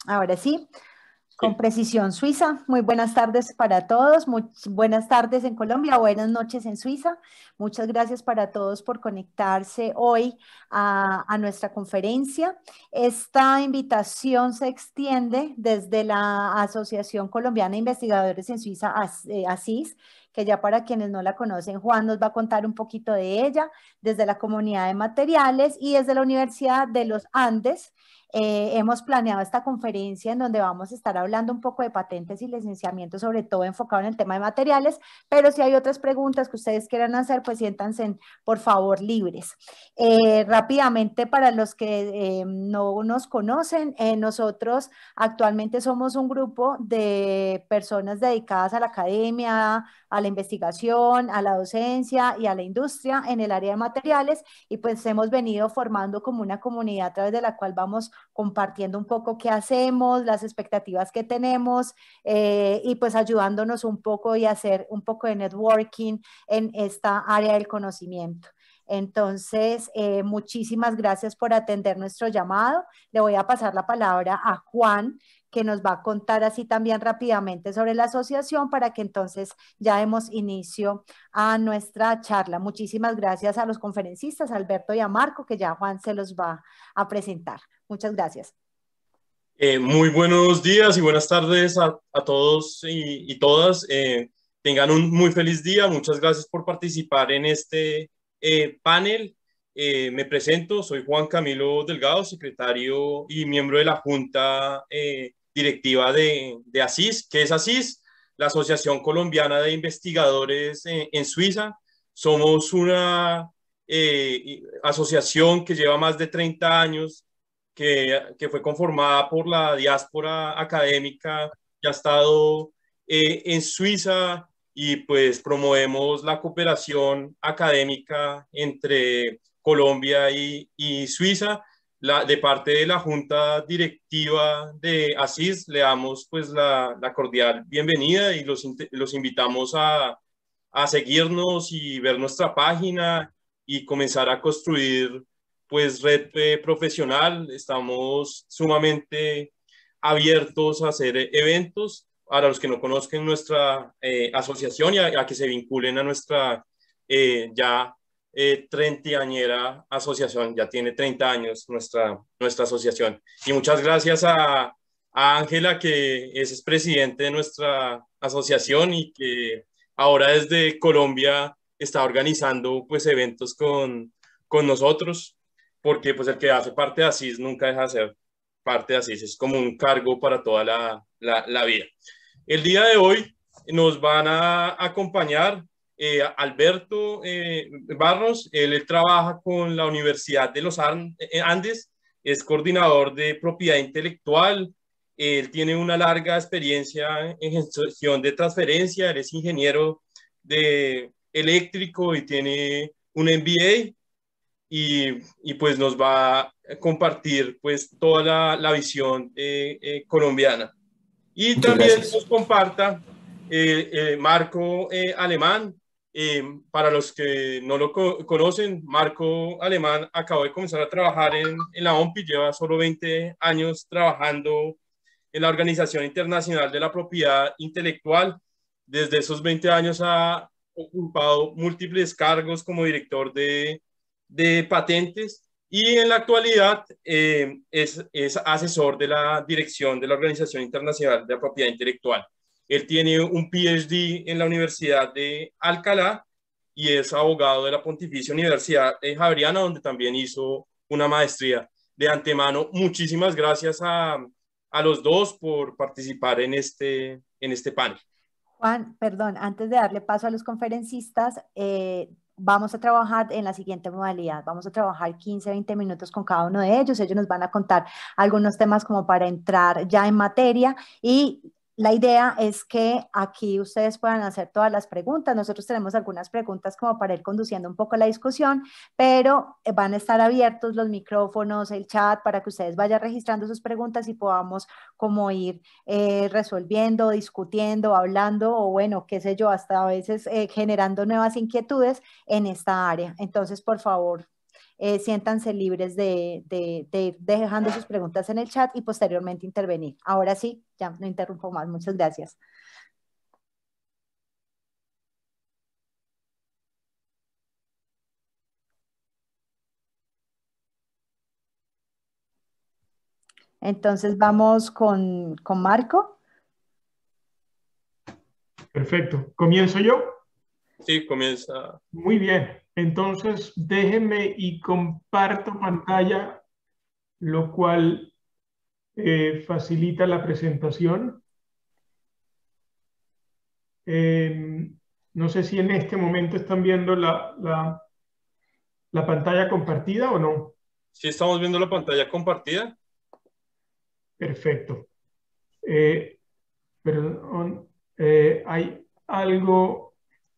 Ahora sí, con Sí. precisión suiza. Muy buenas tardes para todos. Muy buenas tardes en Colombia, buenas noches en Suiza. Muchas gracias para todos por conectarse hoy a nuestra conferencia. Esta invitación se extiende desde la Asociación Colombiana de Investigadores en Suiza, ASIS, que ya para quienes no la conocen, Juan nos va a contar un poquito de ella, desde la comunidad de materiales y desde la Universidad de los Andes. Hemos planeado esta conferencia en donde vamos a estar hablando un poco de patentes y licenciamiento, sobre todo enfocado en el tema de materiales, pero si hay otras preguntas que ustedes quieran hacer, pues siéntanse, por favor, libres. Rápidamente, para los que no nos conocen, nosotros actualmente somos un grupo de personas dedicadas a la academia, a la investigación, a la docencia y a la industria en el área de materiales, y pues hemos venido formando como una comunidad a través de la cual vamos compartiendo un poco qué hacemos, las expectativas que tenemos, y pues ayudándonos un poco y hacer un poco de networking en esta área del conocimiento. Entonces, muchísimas gracias por atender nuestro llamado. Le voy a pasar la palabra a Juan, que nos va a contar así también rápidamente sobre la asociación para que entonces ya demos inicio a nuestra charla. Muchísimas gracias a los conferencistas, Alberto y a Marco, que ya Juan se los va a presentar. Muchas gracias. Muy buenos días y buenas tardes a todos y todas. Tengan un muy feliz día. Muchas gracias por participar en este panel. Me presento, soy Juan Camilo Delgado, secretario y miembro de la Junta Directiva de ASIS. ¿Qué es ASIS? La Asociación Colombiana de Investigadores en Suiza. Somos una asociación que lleva más de 30 años que fue conformada por la diáspora académica que ha estado en Suiza y pues promovemos la cooperación académica entre Colombia y Suiza. De parte de la Junta Directiva de ASIS le damos pues la cordial bienvenida y los invitamos a seguirnos y ver nuestra página y comenzar a construir pues red profesional. Estamos sumamente abiertos a hacer eventos para los que no conozcan nuestra asociación y a que se vinculen a nuestra ya 30añera asociación. Ya tiene 30 años nuestra asociación. Y muchas gracias a Ángela, que es presidente de nuestra asociación y que ahora desde Colombia está organizando pues eventos con nosotros, porque pues el que hace parte de ASIS nunca deja de ser parte de ASIS, es como un cargo para toda la vida. El día de hoy nos van a acompañar Alberto Barros. Él trabaja con la Universidad de los Andes, es coordinador de propiedad intelectual. Él tiene una larga experiencia en gestión de transferencia, él es ingeniero de eléctrico y tiene un MBA y pues nos va a compartir pues toda la visión colombiana. Y Muchas también gracias. nos comparta Marco Alemán. Para los que no lo conocen, Marco Alemán acabó de comenzar a trabajar en la OMPI, lleva solo 20 años trabajando en la Organización Internacional de la Propiedad Intelectual. Desde esos 20 años ha ocupado múltiples cargos como director de patentes y en la actualidad es asesor de la dirección de la Organización Internacional de la Propiedad Intelectual. Él tiene un PhD en la Universidad de Alcalá y es abogado de la Pontificia Universidad Javeriana, donde también hizo una maestría. De antemano, muchísimas gracias a los dos por participar en este panel. Juan, perdón, antes de darle paso a los conferencistas, vamos a trabajar en la siguiente modalidad. Vamos a trabajar 15, 20 minutos con cada uno de ellos. Ellos nos van a contar algunos temas como para entrar ya en materia, y la idea es que aquí ustedes puedan hacer todas las preguntas. Nosotros tenemos algunas preguntas como para ir conduciendo un poco la discusión, pero van a estar abiertos los micrófonos, el chat, para que ustedes vayan registrando sus preguntas y podamos como ir resolviendo, discutiendo, hablando, o bueno, qué sé yo, hasta a veces generando nuevas inquietudes en esta área. Entonces, por favor, siéntanse libres de ir dejando sus preguntas en el chat y posteriormente intervenir. Ahora sí, ya no interrumpo más. Muchas gracias. Entonces vamos con Marco. Perfecto. ¿Comienzo yo? Sí, comienza. Muy bien. Entonces, déjenme y comparto pantalla, lo cual facilita la presentación. No sé si en este momento están viendo la pantalla compartida o no. ¿Sí estamos viendo la pantalla compartida? Perfecto. Perdón, hay algo...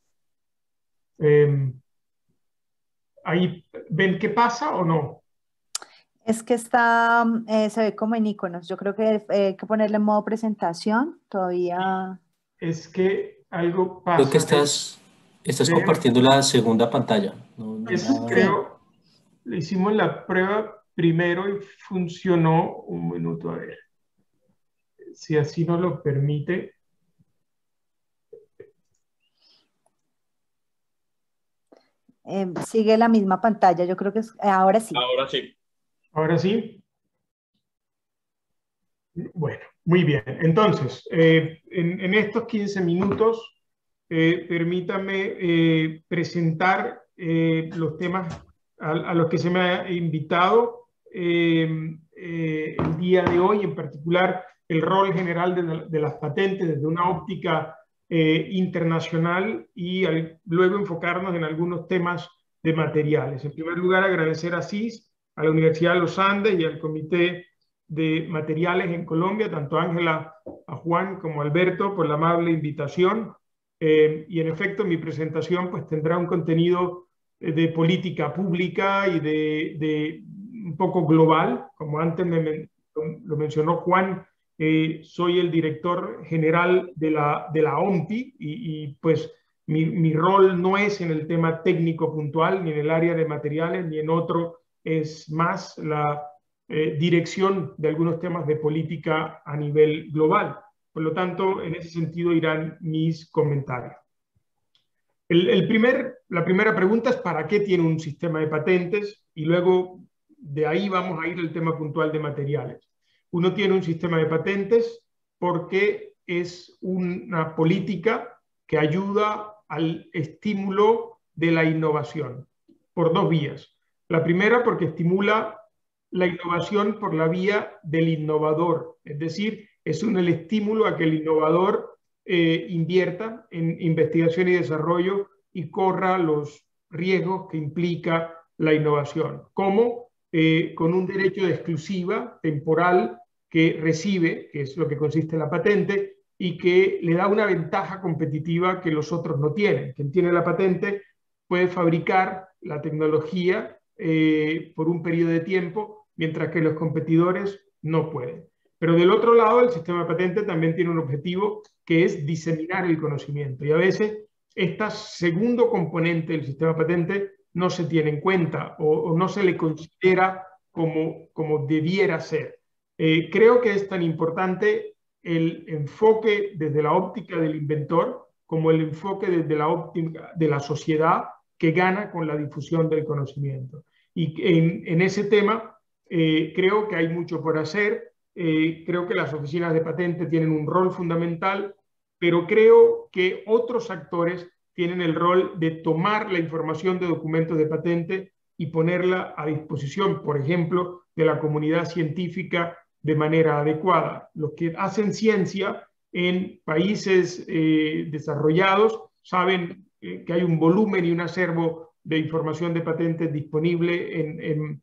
¿ahí ven qué pasa o no? Es que está, se ve como en iconos. Yo creo que hay que ponerle en modo presentación. Todavía. Es que algo Creo que pasa. estás Déjenme- compartiendo la segunda pantalla. No, no Sí. creo, le hicimos la prueba primero y funcionó. Un minuto, a ver. Si así nos lo permite. Sigue la misma pantalla. Yo creo que ahora sí. Ahora sí. Ahora sí. Bueno, muy bien. Entonces, en estos 15 minutos, permítame presentar los temas a los que se me ha invitado el día de hoy, en particular el rol general de las patentes desde una óptica internacional y luego enfocarnos en algunos temas de materiales. En primer lugar, agradecer a CIS, a la Universidad de los Andes y al Comité de Materiales en Colombia, tanto a Ángela, a Juan como a Alberto, por la amable invitación. Y en efecto, mi presentación pues tendrá un contenido de política pública y de un poco global, como antes lo mencionó Juan. Soy el director general de la OMPI y pues mi rol no es en el tema técnico puntual, ni en el área de materiales, ni en otro, es más la dirección de algunos temas de política a nivel global. Por lo tanto, en ese sentido irán mis comentarios. La primera pregunta es ¿para qué tiene un sistema de patentes? Y luego de ahí vamos a ir al tema puntual de materiales. Uno tiene un sistema de patentes porque es una política que ayuda al estímulo de la innovación por dos vías. La primera porque estimula la innovación por la vía del innovador, es decir, es el estímulo a que el innovador invierta en investigación y desarrollo y corra los riesgos que implica la innovación, como con un derecho de exclusiva temporal que recibe, que es lo que consiste en la patente, y que le da una ventaja competitiva que los otros no tienen. Quien tiene la patente puede fabricar la tecnología por un periodo de tiempo, mientras que los competidores no pueden. Pero del otro lado, el sistema de patente también tiene un objetivo que es diseminar el conocimiento. Y a veces este segundo componente del sistema de patente no se tiene en cuenta o no se le considera como debiera ser. Creo que es tan importante el enfoque desde la óptica del inventor como el enfoque desde la óptica de la sociedad que gana con la difusión del conocimiento. Y en ese tema creo que hay mucho por hacer. Creo que las oficinas de patente tienen un rol fundamental, pero creo que otros actores tienen el rol de tomar la información de documentos de patente y ponerla a disposición, por ejemplo, de la comunidad científica de manera adecuada. Los que hacen ciencia en países desarrollados saben que hay un volumen y un acervo de información de patentes disponible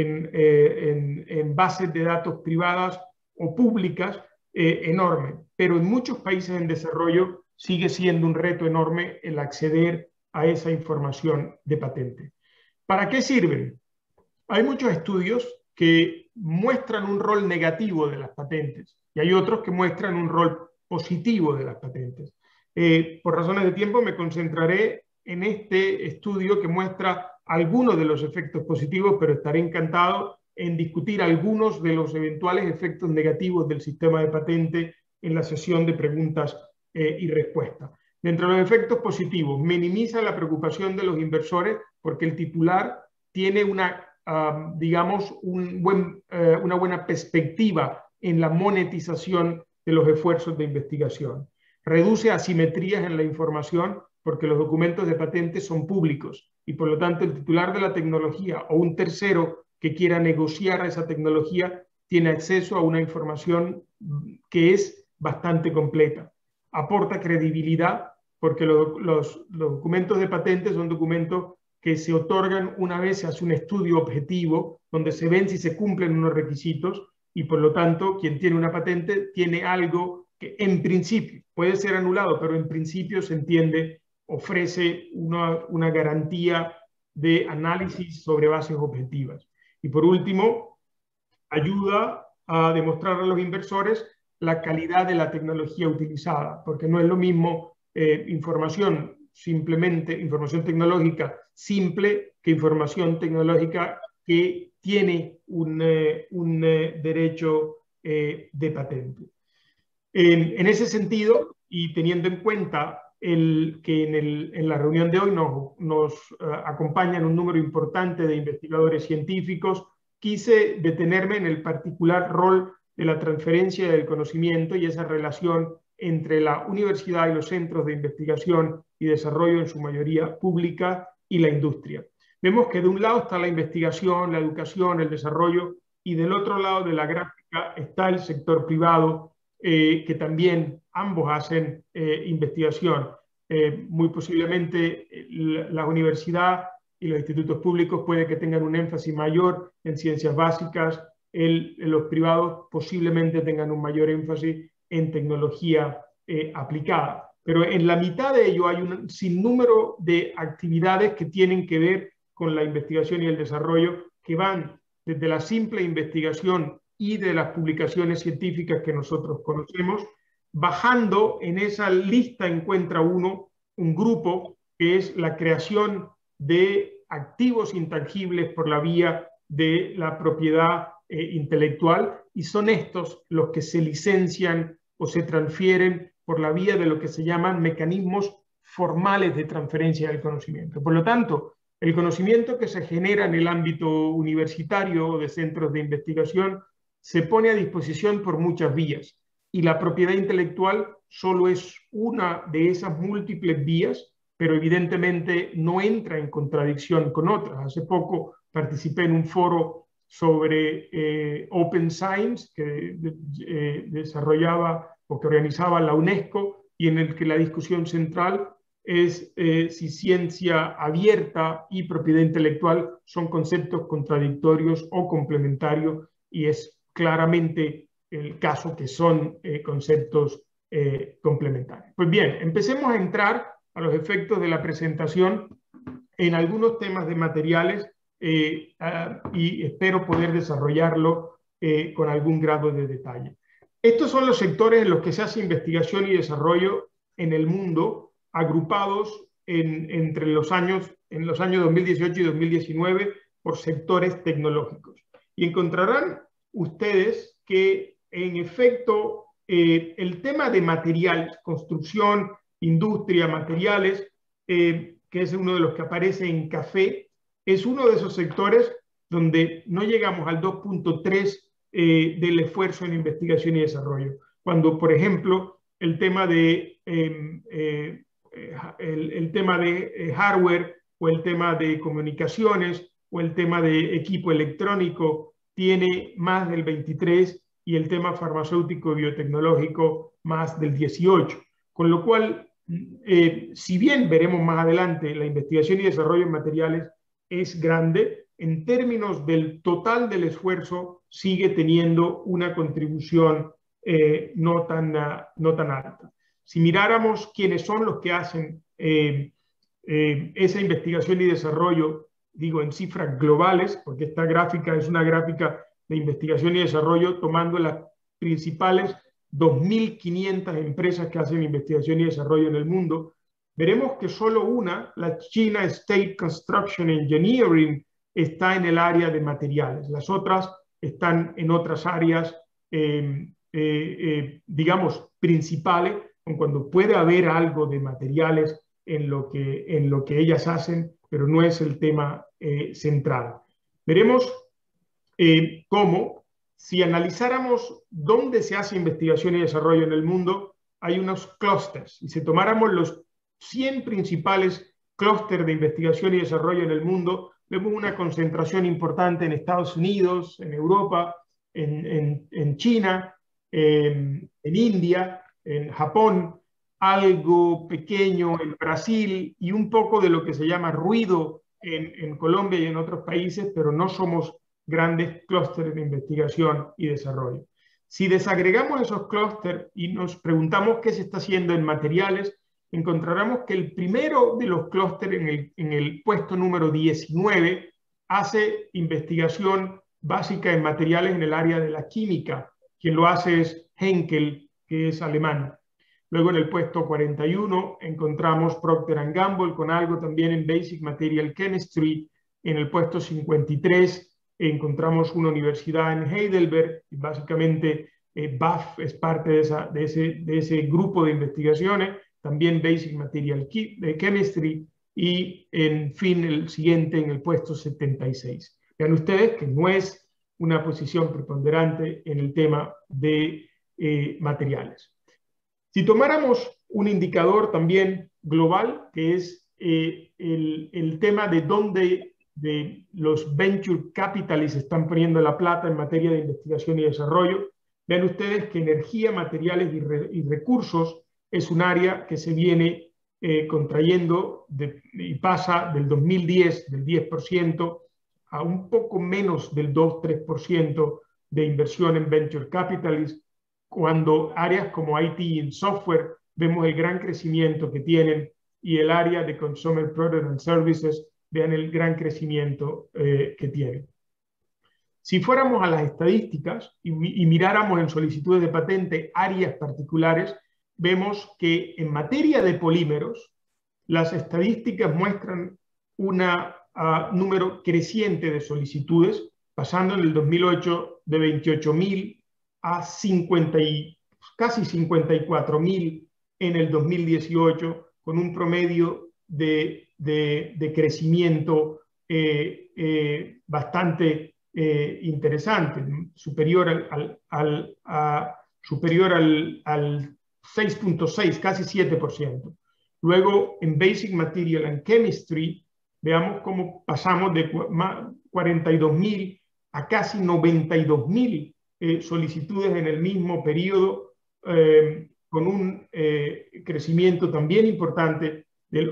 en bases de datos privadas o públicas enorme, pero en muchos países en desarrollo sigue siendo un reto enorme el acceder a esa información de patente. ¿Para qué sirven? Hay muchos estudios que muestran un rol negativo de las patentes y hay otros que muestran un rol positivo de las patentes. Por razones de tiempo me concentraré en este estudio que muestra algunos de los efectos positivos, pero estaré encantado en discutir algunos de los eventuales efectos negativos del sistema de patente en la sesión de preguntas y respuestas. Dentro de los efectos positivos, minimiza la preocupación de los inversores porque el titular tiene digamos, una buena perspectiva en la monetización de los esfuerzos de investigación. Reduce asimetrías en la información porque los documentos de patentes son públicos y por lo tanto el titular de la tecnología o un tercero que quiera negociar esa tecnología tiene acceso a una información que es bastante completa. Aporta credibilidad porque los documentos de patentes son documentos que se otorgan una vez se hace un estudio objetivo donde se ven si se cumplen unos requisitos y por lo tanto quien tiene una patente tiene algo que en principio puede ser anulado, pero en principio se entiende ofrece una garantía de análisis sobre bases objetivas. Y por último, ayuda a demostrar a los inversores la calidad de la tecnología utilizada, porque no es lo mismo información tecnológica simple que información tecnológica que tiene un derecho de patente. En ese sentido, y teniendo en cuenta que en la reunión de hoy nos acompañan un número importante de investigadores científicos, quise detenerme en el particular rol de la transferencia del conocimiento y esa relación entre la universidad y los centros de investigación y desarrollo, en su mayoría pública, y la industria. Vemos que de un lado está la investigación, la educación, el desarrollo, y del otro lado de la gráfica está el sector privado, que también ambos hacen investigación. Muy posiblemente la universidad y los institutos públicos puede que tengan un énfasis mayor en ciencias básicas, los privados posiblemente tengan un mayor énfasis en tecnología aplicada. Pero en la mitad de ello hay un sinnúmero de actividades que tienen que ver con la investigación y el desarrollo, que van desde la simple investigación y de las publicaciones científicas que nosotros conocemos, bajando en esa lista encuentra uno un grupo que es la creación de activos intangibles por la vía de la propiedad intelectual, y son estos los que se licencian o se transfieren por la vía de lo que se llaman mecanismos formales de transferencia del conocimiento. Por lo tanto, el conocimiento que se genera en el ámbito universitario o de centros de investigación se pone a disposición por muchas vías, y la propiedad intelectual solo es una de esas múltiples vías, pero evidentemente no entra en contradicción con otras. Hace poco participé en un foro sobre Open Science que desarrollaba o que organizaba la UNESCO, y en el que la discusión central es si ciencia abierta y propiedad intelectual son conceptos contradictorios o complementarios, y es claramente el caso que son conceptos complementarios. Pues bien, empecemos a entrar a los efectos de la presentación en algunos temas de materiales y espero poder desarrollarlo con algún grado de detalle. Estos son los sectores en los que se hace investigación y desarrollo en el mundo, agrupados en los años 2018 y 2019 por sectores tecnológicos. Y encontrarán ustedes que, en efecto, el tema de materiales, construcción, industria, materiales, que es uno de los que aparece en café, es uno de esos sectores donde no llegamos al 2.3 del esfuerzo en investigación y desarrollo. Cuando, por ejemplo, el tema de hardware, o el tema de comunicaciones, o el tema de equipo electrónico tiene más del 23, y el tema farmacéutico y biotecnológico más del 18. Con lo cual, si bien veremos más adelante, la investigación y desarrollo en materiales es grande, en términos del total del esfuerzo sigue teniendo una contribución no tan alta. Si miráramos quiénes son los que hacen esa investigación y desarrollo, digo en cifras globales, porque esta gráfica es una gráfica de investigación y desarrollo tomando las principales 2.500 empresas que hacen investigación y desarrollo en el mundo, veremos que solo una, la China State Construction Engineering, está en el área de materiales. Las otras están en otras áreas, digamos, principales, cuando puede haber algo de materiales en lo que ellas hacen, pero no es el tema central. Veremos cómo, si analizáramos dónde se hace investigación y desarrollo en el mundo, hay unos clústeres. Y si tomáramos los 100 principales clústeres de investigación y desarrollo en el mundo, vemos una concentración importante en Estados Unidos, en Europa, en China, en India, en Japón, algo pequeño en Brasil y un poco de lo que se llama ruido en Colombia y en otros países, pero no somos grandes clústeres de investigación y desarrollo. Si desagregamos esos clústeres y nos preguntamos qué se está haciendo en materiales, encontraremos que el primero de los clústeres, en el puesto número 19, hace investigación básica en materiales en el área de la química. Quien lo hace es Henkel, que es alemán. Luego en el puesto 41 encontramos Procter & Gamble con algo también en Basic Material Chemistry. En el puesto 53 encontramos una universidad en Heidelberg y básicamente BAF es parte de ese grupo de investigaciones. También Basic Material Chemistry y en fin el siguiente en el puesto 76. Vean ustedes que no es una posición preponderante en el tema de materiales. Si tomáramos un indicador también global, que es el tema de dónde los venture capitalists están poniendo la plata en materia de investigación y desarrollo, vean ustedes que energía, materiales y recursos es un área que se viene contrayendo y pasa del 2010 del 10% a un poco menos del 2-3% de inversión en venture capitalists, cuando áreas como IT y software vemos el gran crecimiento que tienen y el área de Consumer Products and Services vean el gran crecimiento que tienen. Si fuéramos a las estadísticas y miráramos en solicitudes de patente áreas particulares, vemos que en materia de polímeros, las estadísticas muestran un número creciente de solicitudes, pasando en el 2008 de 28.000 a casi 54.000 en el 2018, con un promedio de crecimiento bastante interesante, superior al 6.6, casi 7%. Luego, en Basic Material and Chemistry, veamos cómo pasamos de 42.000 a casi 92.000 solicitudes en el mismo periodo, con un crecimiento también importante del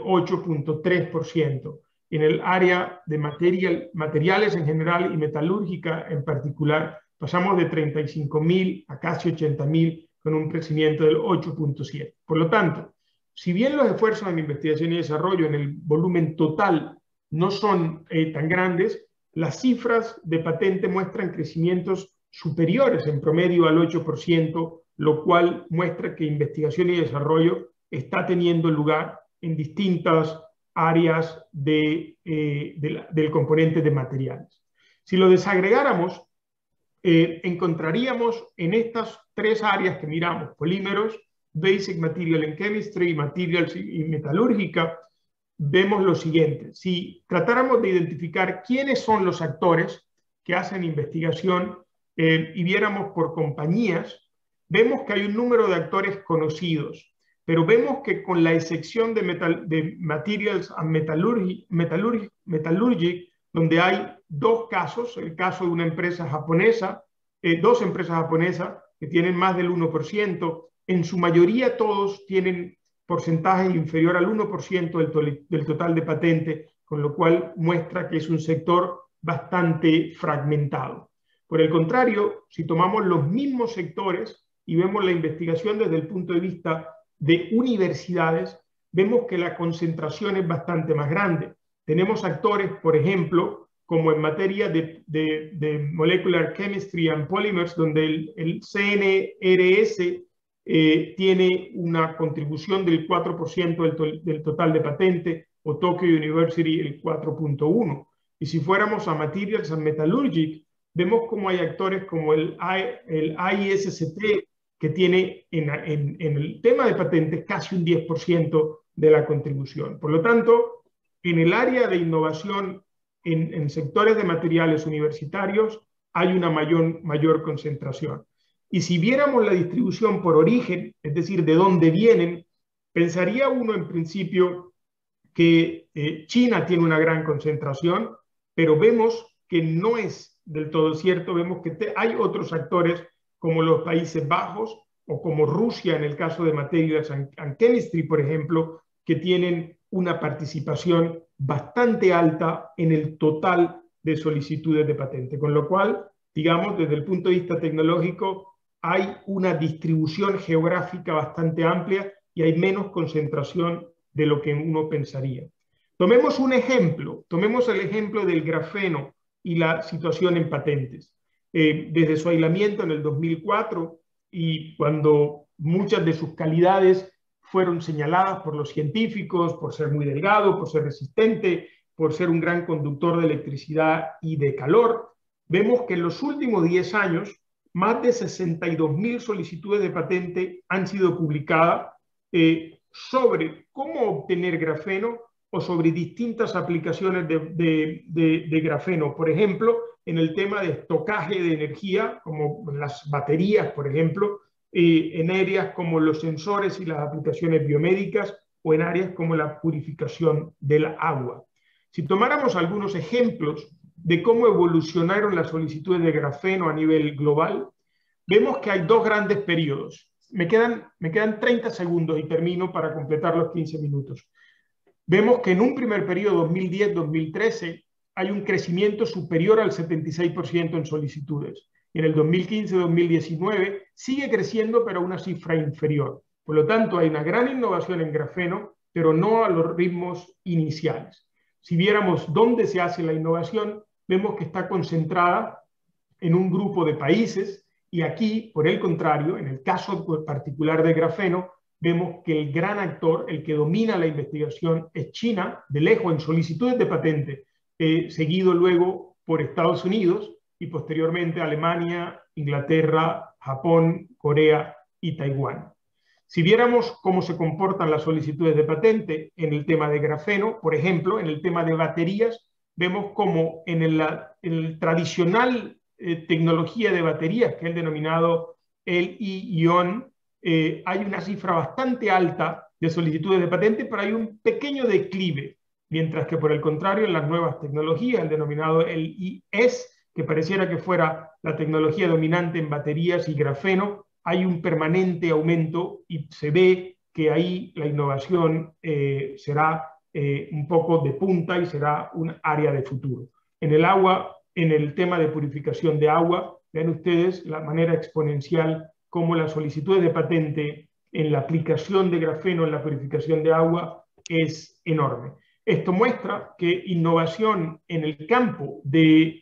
8.3%. En el área de materiales en general y metalúrgica en particular, pasamos de 35.000 a casi 80.000 con un crecimiento del 8.7%. Por lo tanto, si bien los esfuerzos en investigación y desarrollo en el volumen total no son tan grandes, las cifras de patente muestran crecimientos superiores en promedio al 8%, lo cual muestra que investigación y desarrollo está teniendo lugar en distintas áreas del componente de materiales. Si lo desagregáramos, encontraríamos en estas tres áreas que miramos, polímeros, Basic Material and Chemistry, Materials y Metalúrgica, vemos lo siguiente. Si tratáramos de identificar quiénes son los actores que hacen investigación y viéramos por compañías, vemos que hay un número de actores conocidos, pero vemos que con la excepción de Materials and Metallurgy, donde hay dos casos, el caso de una empresa japonesa, dos empresas japonesas que tienen más del 1%, en su mayoría todos tienen porcentajes inferior al 1% del total de patente, con lo cual muestra que es un sector bastante fragmentado. Por el contrario, si tomamos los mismos sectores y vemos la investigación desde el punto de vista de universidades, vemos que la concentración es bastante más grande. Tenemos actores, por ejemplo, como en materia de Molecular Chemistry and Polymers, donde el CNRS tiene una contribución del 4% del total de patente, o Tokyo University el 4.1%. Y si fuéramos a Materials and Metallurgy, vemos como hay actores como el ISCT, que tiene en el tema de patentes casi un 10% de la contribución. Por lo tanto, en el área de innovación en sectores de materiales universitarios hay una mayor concentración. Y si viéramos la distribución por origen, es decir, de dónde vienen, pensaría uno en principio que China tiene una gran concentración, pero vemos que no es del todo cierto. Vemos que hay otros actores como los Países Bajos o como Rusia en el caso de Materials and Chemistry, por ejemplo, que tienen una participación bastante alta en el total de solicitudes de patente. Con lo cual, digamos, desde el punto de vista tecnológico, hay una distribución geográfica bastante amplia y hay menos concentración de lo que uno pensaría. Tomemos un ejemplo, tomemos el ejemplo del grafeno y la situación en patentes. Desde su aislamiento en el 2004 y cuando muchas de sus calidades fueron señaladas por los científicos por ser muy delgado, por ser resistente, por ser un gran conductor de electricidad y de calor, vemos que en los últimos 10 años más de 62.000 solicitudes de patente han sido publicadas sobre cómo obtener grafeno o sobre distintas aplicaciones de grafeno. Por ejemplo, en el tema de estocaje de energía, como las baterías, por ejemplo, en áreas como los sensores y las aplicaciones biomédicas, o en áreas como la purificación del agua. Si tomáramos algunos ejemplos de cómo evolucionaron las solicitudes de grafeno a nivel global, vemos que hay dos grandes periodos. Me quedan 30 segundos y termino para completar los 15 minutos. Vemos que en un primer periodo, 2010-2013, hay un crecimiento superior al 76% en solicitudes. En el 2015-2019 sigue creciendo, pero a una cifra inferior. Por lo tanto, hay una gran innovación en grafeno, pero no a los ritmos iniciales. Si viéramos dónde se hace la innovación, vemos que está concentrada en un grupo de países, y aquí, por el contrario, en el caso particular de grafeno, vemos que el gran actor, el que domina la investigación, es China, de lejos en solicitudes de patente, seguido luego por Estados Unidos y posteriormente Alemania, Inglaterra, Japón, Corea y Taiwán. Si viéramos cómo se comportan las solicitudes de patente en el tema de grafeno, por ejemplo, en el tema de baterías, vemos como en el tradicional tecnología de baterías, que es el denominado Li-ion, hay una cifra bastante alta de solicitudes de patente, pero hay un pequeño declive, mientras que por el contrario en las nuevas tecnologías, el denominado Li-S, que pareciera que fuera la tecnología dominante en baterías y grafeno, hay un permanente aumento y se ve que ahí la innovación será un poco de punta y será un área de futuro. En el agua, en el tema de purificación de agua, vean ustedes la manera exponencial como las solicitudes de patente en la aplicación de grafeno en la purificación de agua es enorme. Esto muestra que innovación en el campo de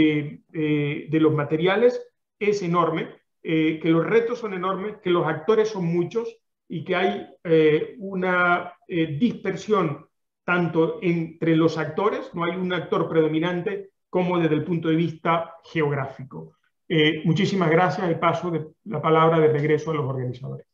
los materiales es enorme, que los retos son enormes, que los actores son muchos y que hay una dispersión tanto entre los actores, no hay un actor predominante, como desde el punto de vista geográfico. Muchísimas gracias y paso la palabra de regreso a los organizadores.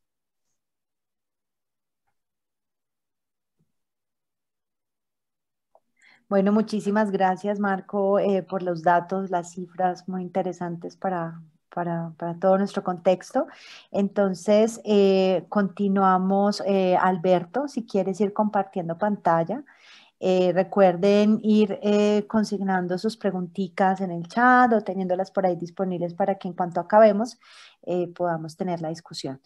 Bueno, muchísimas gracias, Marco, por los datos, las cifras muy interesantes para todo nuestro contexto. Entonces, continuamos. Alberto, si quieres ir compartiendo pantalla. Recuerden ir consignando sus preguntitas en el chat o teniéndolas por ahí disponibles para que en cuanto acabemos podamos tener la discusión.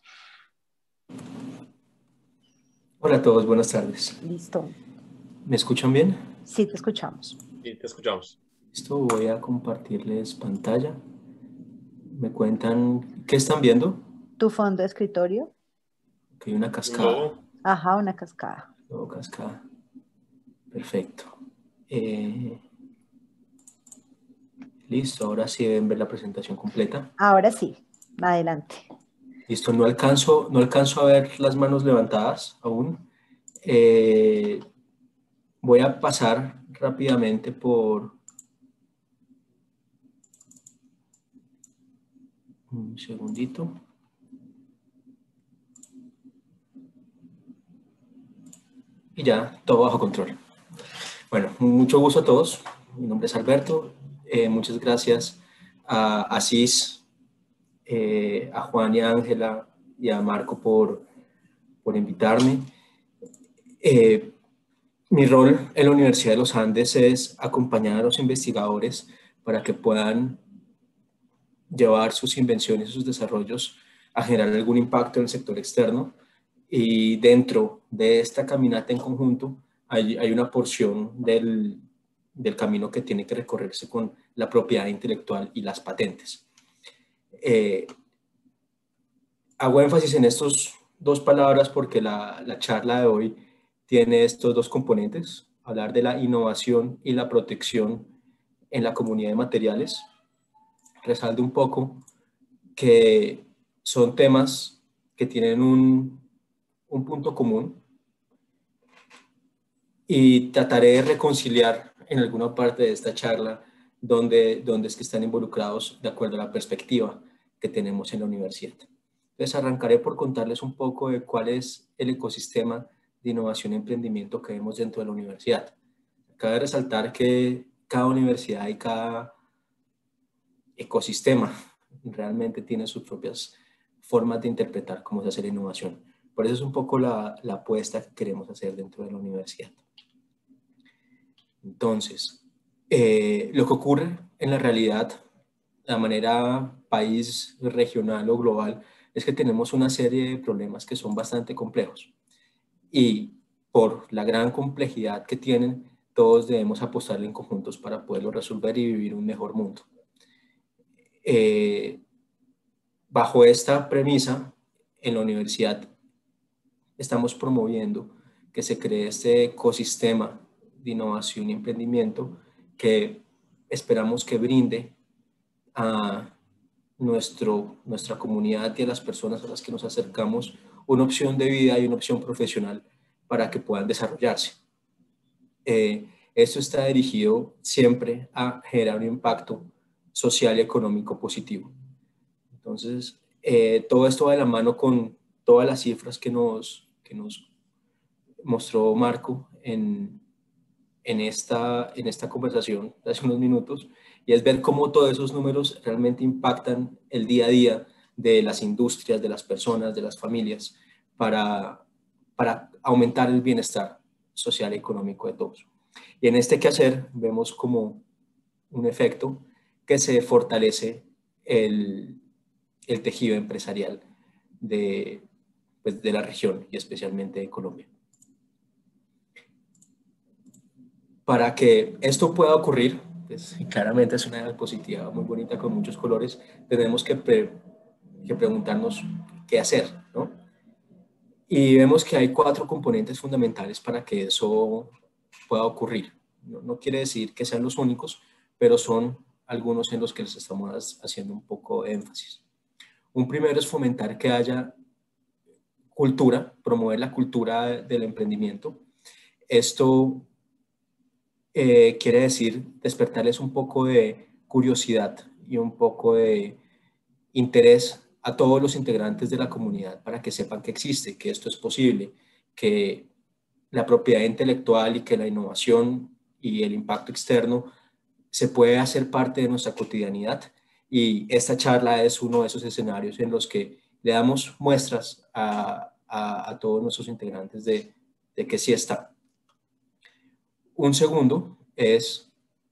Hola a todos, buenas tardes. Listo. ¿Me escuchan bien? Sí, te escuchamos. Sí, te escuchamos. Listo, voy a compartirles pantalla. ¿Me cuentan qué están viendo? ¿Tu fondo de escritorio? Ok, una cascada. Ajá, una cascada. Luego cascada. Perfecto. Listo, ahora sí deben ver la presentación completa. Ahora sí, adelante. Listo, no alcanzo a ver las manos levantadas aún. Voy a pasar rápidamente por... Un segundito. Y ya, todo bajo control. Bueno, mucho gusto a todos. Mi nombre es Alberto. Muchas gracias a Asís, a Juan y a Ángela y a Marco por invitarme. Mi rol en la Universidad de los Andes es acompañar a los investigadores para que puedan llevar sus invenciones, sus desarrollos a generar algún impacto en el sector externo. Y dentro de esta caminata en conjunto hay una porción del camino que tiene que recorrerse con la propiedad intelectual y las patentes. Hago énfasis en estas dos palabras porque la charla de hoy tiene estos dos componentes: hablar de la innovación y la protección en la comunidad de materiales. Resalto un poco que son temas que tienen un punto común y trataré de reconciliar en alguna parte de esta charla donde es que están involucrados de acuerdo a la perspectiva que tenemos en la universidad. Entonces arrancaré por contarles un poco de cuál es el ecosistema de innovación y emprendimiento que vemos dentro de la universidad. Cabe resaltar que cada universidad y cada ecosistema realmente tiene sus propias formas de interpretar cómo se hace la innovación. Por eso es un poco la apuesta que queremos hacer dentro de la universidad. Entonces, lo que ocurre en la realidad, de manera país, regional o global, es que tenemos una serie de problemas que son bastante complejos. Y por la gran complejidad que tienen, todos debemos apostarle en conjuntos para poderlo resolver y vivir un mejor mundo. Bajo esta premisa, en la universidad estamos promoviendo que se cree este ecosistema de innovación y emprendimiento que esperamos que brinde a nuestra comunidad y a las personas a las que nos acercamos una opción de vida y una opción profesional para que puedan desarrollarse. Esto está dirigido siempre a generar un impacto social y económico positivo. Entonces, todo esto va de la mano con todas las cifras que nos mostró Marco en esta conversación de hace unos minutos, y es ver cómo todos esos números realmente impactan el día a día de las industrias, de las personas, de las familias, para aumentar el bienestar social y económico de todos. Y en este quehacer vemos como un efecto que se fortalece el tejido empresarial de la región y especialmente de Colombia. Para que esto pueda ocurrir, pues, claramente es una diapositiva muy bonita con muchos colores, tenemos que preguntarnos qué hacer, ¿no? Y vemos que hay 4 componentes fundamentales para que eso pueda ocurrir. No quiere decir que sean los únicos, pero son algunos en los que les estamos haciendo un poco de énfasis. Un primero es fomentar que haya cultura, promover la cultura del emprendimiento. Esto quiere decir despertarles un poco de curiosidad y un poco de interés a todos los integrantes de la comunidad para que sepan que existe, que esto es posible, que la propiedad intelectual y que la innovación y el impacto externo se puede hacer parte de nuestra cotidianidad. Y esta charla es uno de esos escenarios en los que le damos muestras a todos nuestros integrantes de que sí está. Un segundo es,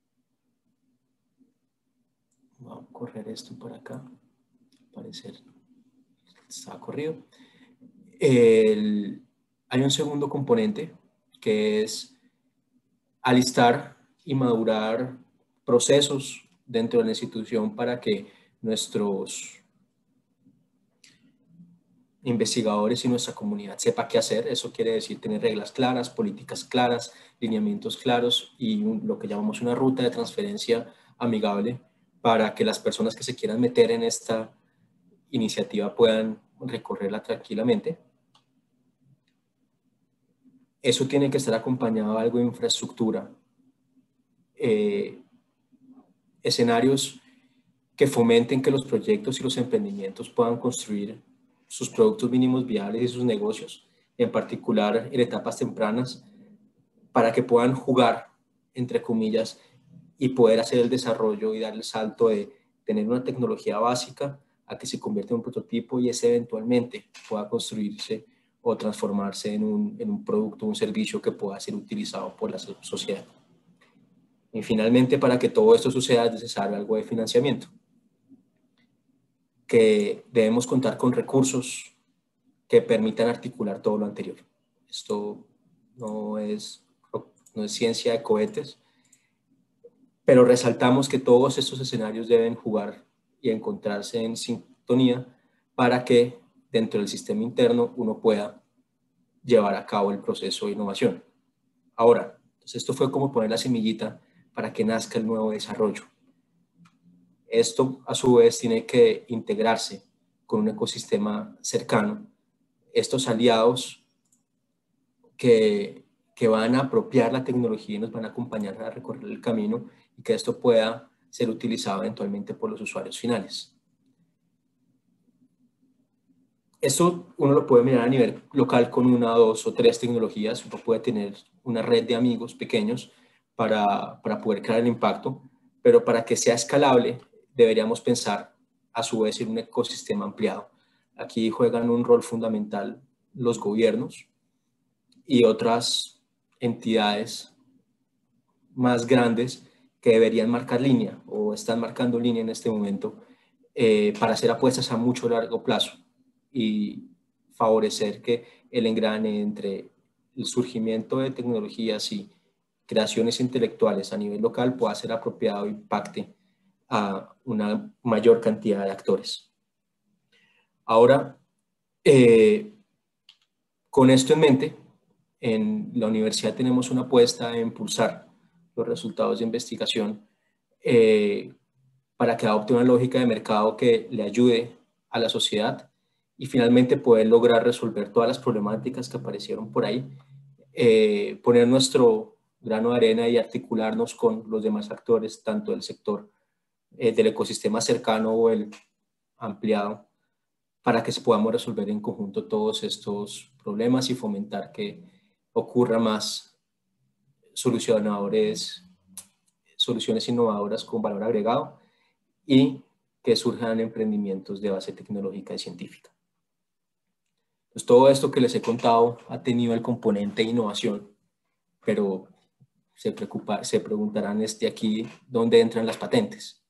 vamos a correr esto por acá, al parecer está corrido. Hay un segundo componente que es alistar y madurar procesos dentro de la institución para que nuestros investigadores y nuestra comunidad sepa qué hacer. Eso quiere decir tener reglas claras, políticas claras, lineamientos claros y lo que llamamos una ruta de transferencia amigable para que las personas que se quieran meter en esta iniciativa puedan recorrerla tranquilamente. Eso tiene que estar acompañado de algo de infraestructura, escenarios que fomenten que los proyectos y los emprendimientos puedan construir sus productos mínimos viables y sus negocios, en particular en etapas tempranas, para que puedan jugar, entre comillas, y poder hacer el desarrollo y dar el salto de tener una tecnología básica a que se convierta en un prototipo y ese eventualmente pueda construirse o transformarse en un producto, un servicio que pueda ser utilizado por la sociedad. Y finalmente, para que todo esto suceda es necesario algo de financiamiento, que debemos contar con recursos que permitan articular todo lo anterior. Esto no es ciencia de cohetes, pero resaltamos que todos estos escenarios deben jugar y encontrarse en sintonía para que dentro del sistema interno uno pueda llevar a cabo el proceso de innovación. Ahora, entonces esto fue como poner la semillita para que nazca el nuevo desarrollo. Esto, a su vez, tiene que integrarse con un ecosistema cercano. Estos aliados que van a apropiar la tecnología y nos van a acompañar a recorrer el camino y que esto pueda ser utilizado eventualmente por los usuarios finales. Esto uno lo puede mirar a nivel local con 1, 2 o 3 tecnologías. Uno puede tener una red de amigos pequeños para poder crear el impacto, pero para que sea escalable deberíamos pensar a su vez en un ecosistema ampliado. Aquí juegan un rol fundamental los gobiernos y otras entidades más grandes que deberían marcar línea o están marcando línea en este momento para hacer apuestas a mucho largo plazo y favorecer que el engrane entre el surgimiento de tecnologías y creaciones intelectuales a nivel local pueda ser apropiado e impacte a una mayor cantidad de actores. Ahora, con esto en mente, en la universidad tenemos una apuesta a impulsar los resultados de investigación para que adopte una lógica de mercado que le ayude a la sociedad y finalmente poder lograr resolver todas las problemáticas que aparecieron por ahí, poner nuestro grano de arena y articularnos con los demás actores, tanto del sector del ecosistema cercano o el ampliado, para que podamos resolver en conjunto todos estos problemas y fomentar que ocurra más soluciones innovadoras con valor agregado y que surjan emprendimientos de base tecnológica y científica. Pues todo esto que les he contado ha tenido el componente de innovación, pero se preguntarán aquí dónde entran las patentes.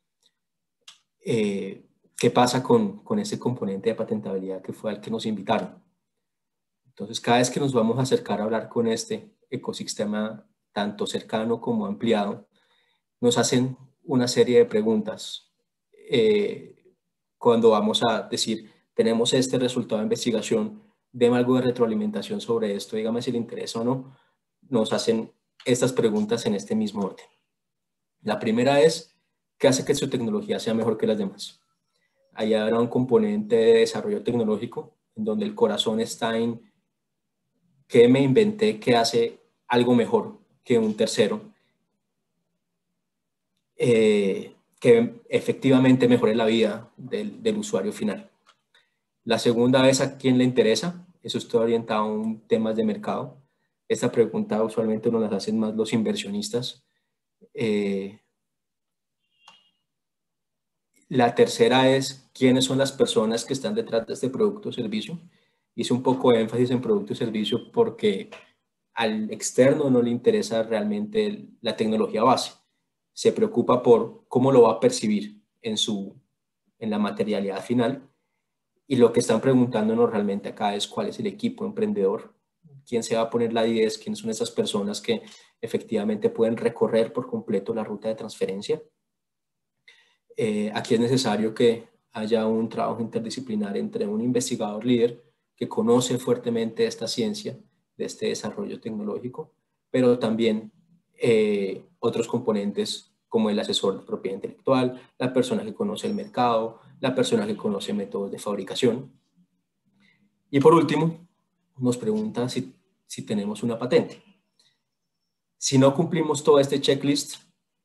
¿Qué pasa con ese componente de patentabilidad que fue al que nos invitaron? Entonces, cada vez que nos vamos a acercar a hablar con este ecosistema tanto cercano como ampliado, nos hacen una serie de preguntas. Cuando vamos a decir, tenemos este resultado de investigación, deme algo de retroalimentación sobre esto, dígame si le interesa o no, nos hacen estas preguntas en este mismo orden. La primera es, ¿qué hace que su tecnología sea mejor que las demás? Ahí habrá un componente de desarrollo tecnológico, en donde el corazón está en qué me inventé que hace algo mejor que un tercero, que efectivamente mejore la vida del usuario final. La segunda es a quién le interesa. Eso está orientado a temas de mercado. Esta pregunta usualmente nos las hacen más los inversionistas. La tercera es quiénes son las personas que están detrás de este producto o servicio. Hice un poco de énfasis en producto y servicio porque al externo no le interesa realmente la tecnología base. Se preocupa por cómo lo va a percibir en la materialidad final. Y lo que están preguntándonos realmente acá es cuál es el equipo emprendedor, quién se va a poner la 10, quiénes son esas personas que efectivamente pueden recorrer por completo la ruta de transferencia. Aquí es necesario que haya un trabajo interdisciplinar entre un investigador líder que conoce fuertemente esta ciencia, de este desarrollo tecnológico, pero también otros componentes como el asesor de propiedad intelectual, la persona que conoce el mercado, la persona que conoce métodos de fabricación, Y por último, nos pregunta si tenemos una patente. Si no cumplimos todo este checklist,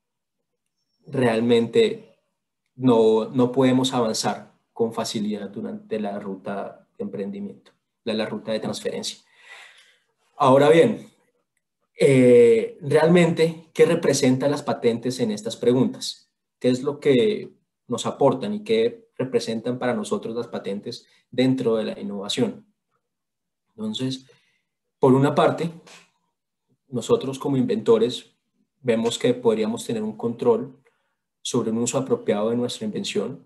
realmente no podemos avanzar con facilidad durante la ruta de emprendimiento, la ruta de transferencia. Ahora bien, realmente, ¿qué representan las patentes en estas preguntas? ¿Qué es lo que nos aportan y qué representan para nosotros las patentes dentro de la innovación? Entonces, por una parte, nosotros como inventores vemos que podríamos tener un control sobre un uso apropiado de nuestra invención.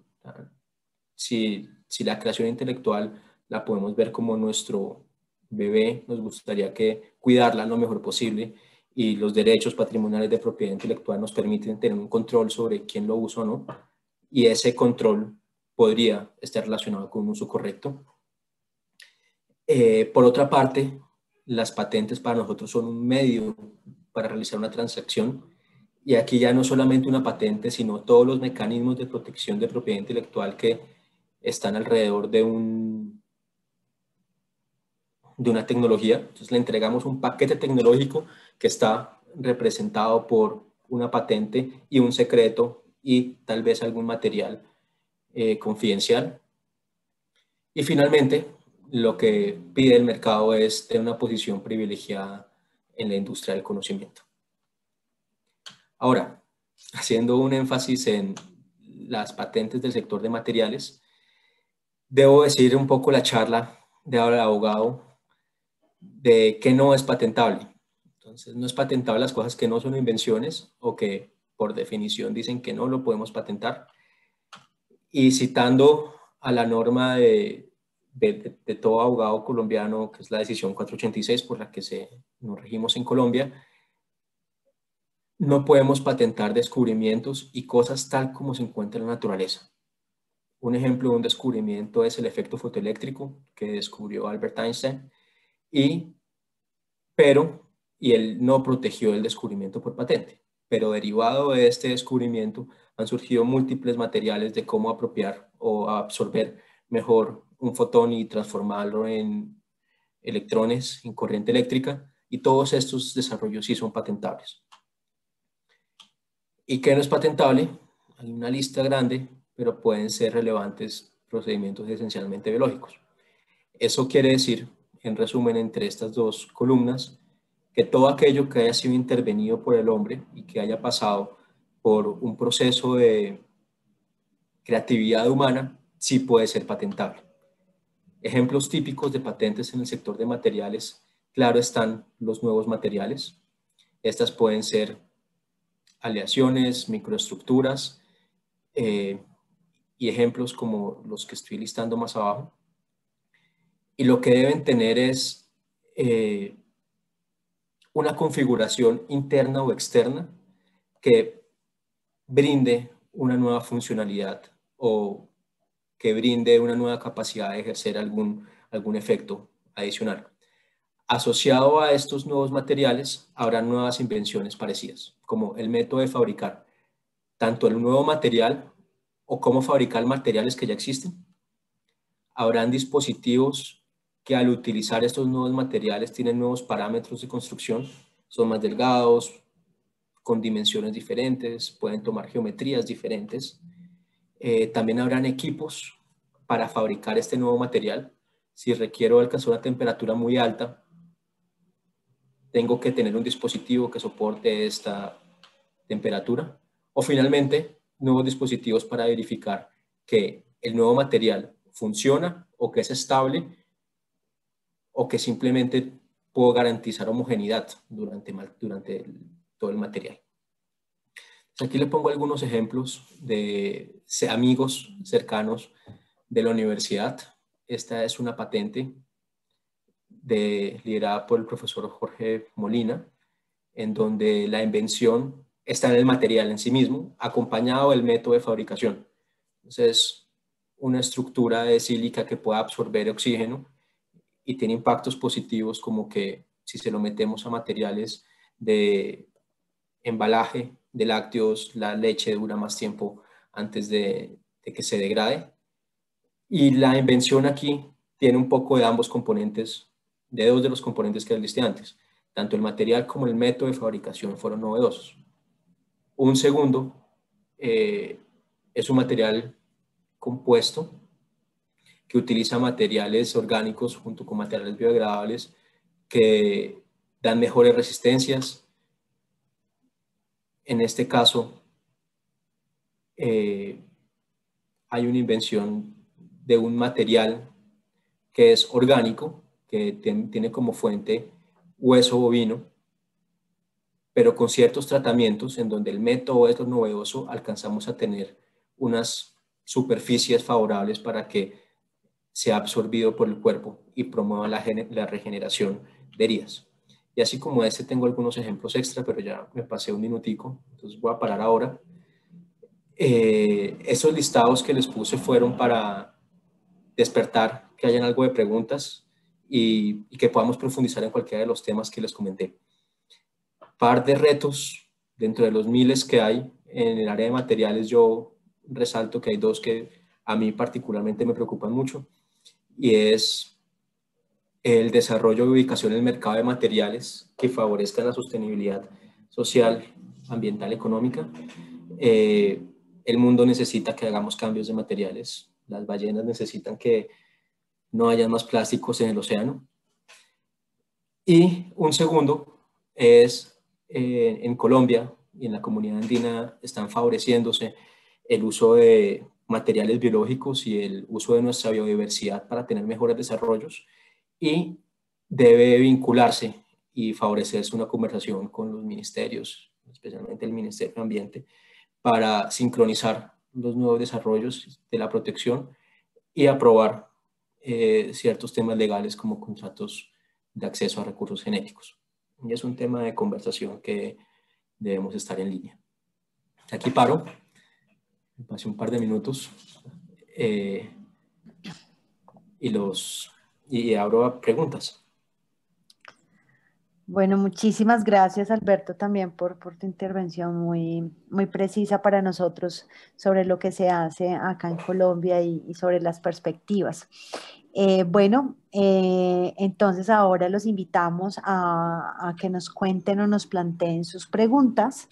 Si la creación intelectual la podemos ver como nuestro bebé, nos gustaría cuidarla lo mejor posible, y los derechos patrimoniales de propiedad intelectual nos permiten tener un control sobre quién lo usa o no, y ese control podría estar relacionado con un uso correcto. Por otra parte, las patentes para nosotros son un medio para realizar una transacción, y aquí ya no solamente una patente, sino todos los mecanismos de protección de propiedad intelectual que están alrededor de una tecnología. Entonces le entregamos un paquete tecnológico que está representado por una patente y un secreto y tal vez algún material confidencial. Y finalmente, lo que pide el mercado es tener una posición privilegiada en la industria del conocimiento. Ahora, haciendo un énfasis en las patentes del sector de materiales, debo decir un poco la charla de abogado de qué no es patentable. Entonces, no es patentable las cosas que no son invenciones o que por definición dicen que no lo podemos patentar. Y citando a la norma de todo abogado colombiano, que es la decisión 486 por la que nos regimos en Colombia, no podemos patentar descubrimientos y cosas tal como se encuentra en la naturaleza. Un ejemplo de un descubrimiento es el efecto fotoeléctrico que descubrió Albert Einstein, y él no protegió el descubrimiento por patente. Pero derivado de este descubrimiento han surgido múltiples materiales de cómo apropiar o absorber mejor un fotón y transformarlo en electrones en corriente eléctrica, y todos estos desarrollos sí son patentables. ¿Y qué no es patentable? Hay una lista grande, pero pueden ser relevantes procedimientos esencialmente biológicos. Eso quiere decir, en resumen, entre estas dos columnas, que todo aquello que haya sido intervenido por el hombre y que haya pasado por un proceso de creatividad humana, sí puede ser patentable. Ejemplos típicos de patentes en el sector de materiales, claro, están los nuevos materiales. Estas pueden ser aleaciones, microestructuras, y ejemplos como los que estoy listando más abajo. Y lo que deben tener es una configuración interna o externa que brinde una nueva funcionalidad o que brinde una nueva capacidad de ejercer algún efecto adicional. Asociado a estos nuevos materiales, habrá nuevas invenciones parecidas, como el método de fabricar tanto el nuevo material o cómo fabricar materiales que ya existen. Habrán dispositivos que al utilizar estos nuevos materiales tienen nuevos parámetros de construcción, son más delgados, con dimensiones diferentes, pueden tomar geometrías diferentes. También habrán equipos para fabricar este nuevo material. Si requiero alcanzar una temperatura muy alta, tengo que tener un dispositivo que soporte esta temperatura. O finalmente, nuevos dispositivos para verificar que el nuevo material funciona o que es estable o que simplemente puedo garantizar homogeneidad durante todo el material. Aquí le pongo algunos ejemplos de amigos cercanos de la universidad. Esta es una patente liderada por el profesor Jorge Molina, en donde la invención está en el material en sí mismo, acompañado del método de fabricación. Entonces, una estructura de sílica que pueda absorber oxígeno y tiene impactos positivos, como que si se lo metemos a materiales de embalaje de lácteos, la leche dura más tiempo antes de que se degrade. Y la invención aquí tiene un poco de ambos componentes, de dos de los componentes que les listé antes. Tanto el material como el método de fabricación fueron novedosos. Un segundo es un material compuesto que utiliza materiales orgánicos junto con materiales biodegradables que dan mejores resistencias. En este caso, hay una invención de un material que es orgánico, que tiene como fuente hueso bovino, pero con ciertos tratamientos en donde el método es lo novedoso, alcanzamos a tener unas superficies favorables para que sea absorbido por el cuerpo y promueva la regeneración de heridas. Y así como este tengo algunos ejemplos extra, pero ya me pasé un minutico, entonces voy a parar ahora. Esos listados que les puse fueron para despertar que hayan algo de preguntas y que podamos profundizar en cualquiera de los temas que les comenté. Par de retos dentro de los miles que hay en el área de materiales. Yo resalto que hay dos que a mí particularmente me preocupan mucho, y es el desarrollo y ubicación en el mercado de materiales que favorezcan la sostenibilidad social, ambiental, económica. El mundo necesita que hagamos cambios de materiales. Las ballenas necesitan que no haya más plásticos en el océano. Y un segundo es en Colombia y en la comunidad andina están favoreciéndose el uso de materiales biológicos y el uso de nuestra biodiversidad para tener mejores desarrollos, y debe vincularse y favorecerse una conversación con los ministerios, especialmente el Ministerio de Ambiente, para sincronizar los nuevos desarrollos de la protección y aprobar ciertos temas legales como contratos de acceso a recursos genéticos. Y es un tema de conversación que debemos estar en línea. Aquí paro, me pasé un par de minutos y abro a preguntas. Bueno, muchísimas gracias, Alberto, también por tu intervención muy precisa para nosotros sobre lo que se hace acá en Colombia y sobre las perspectivas. Entonces ahora los invitamos a que nos cuenten o nos planteen sus preguntas.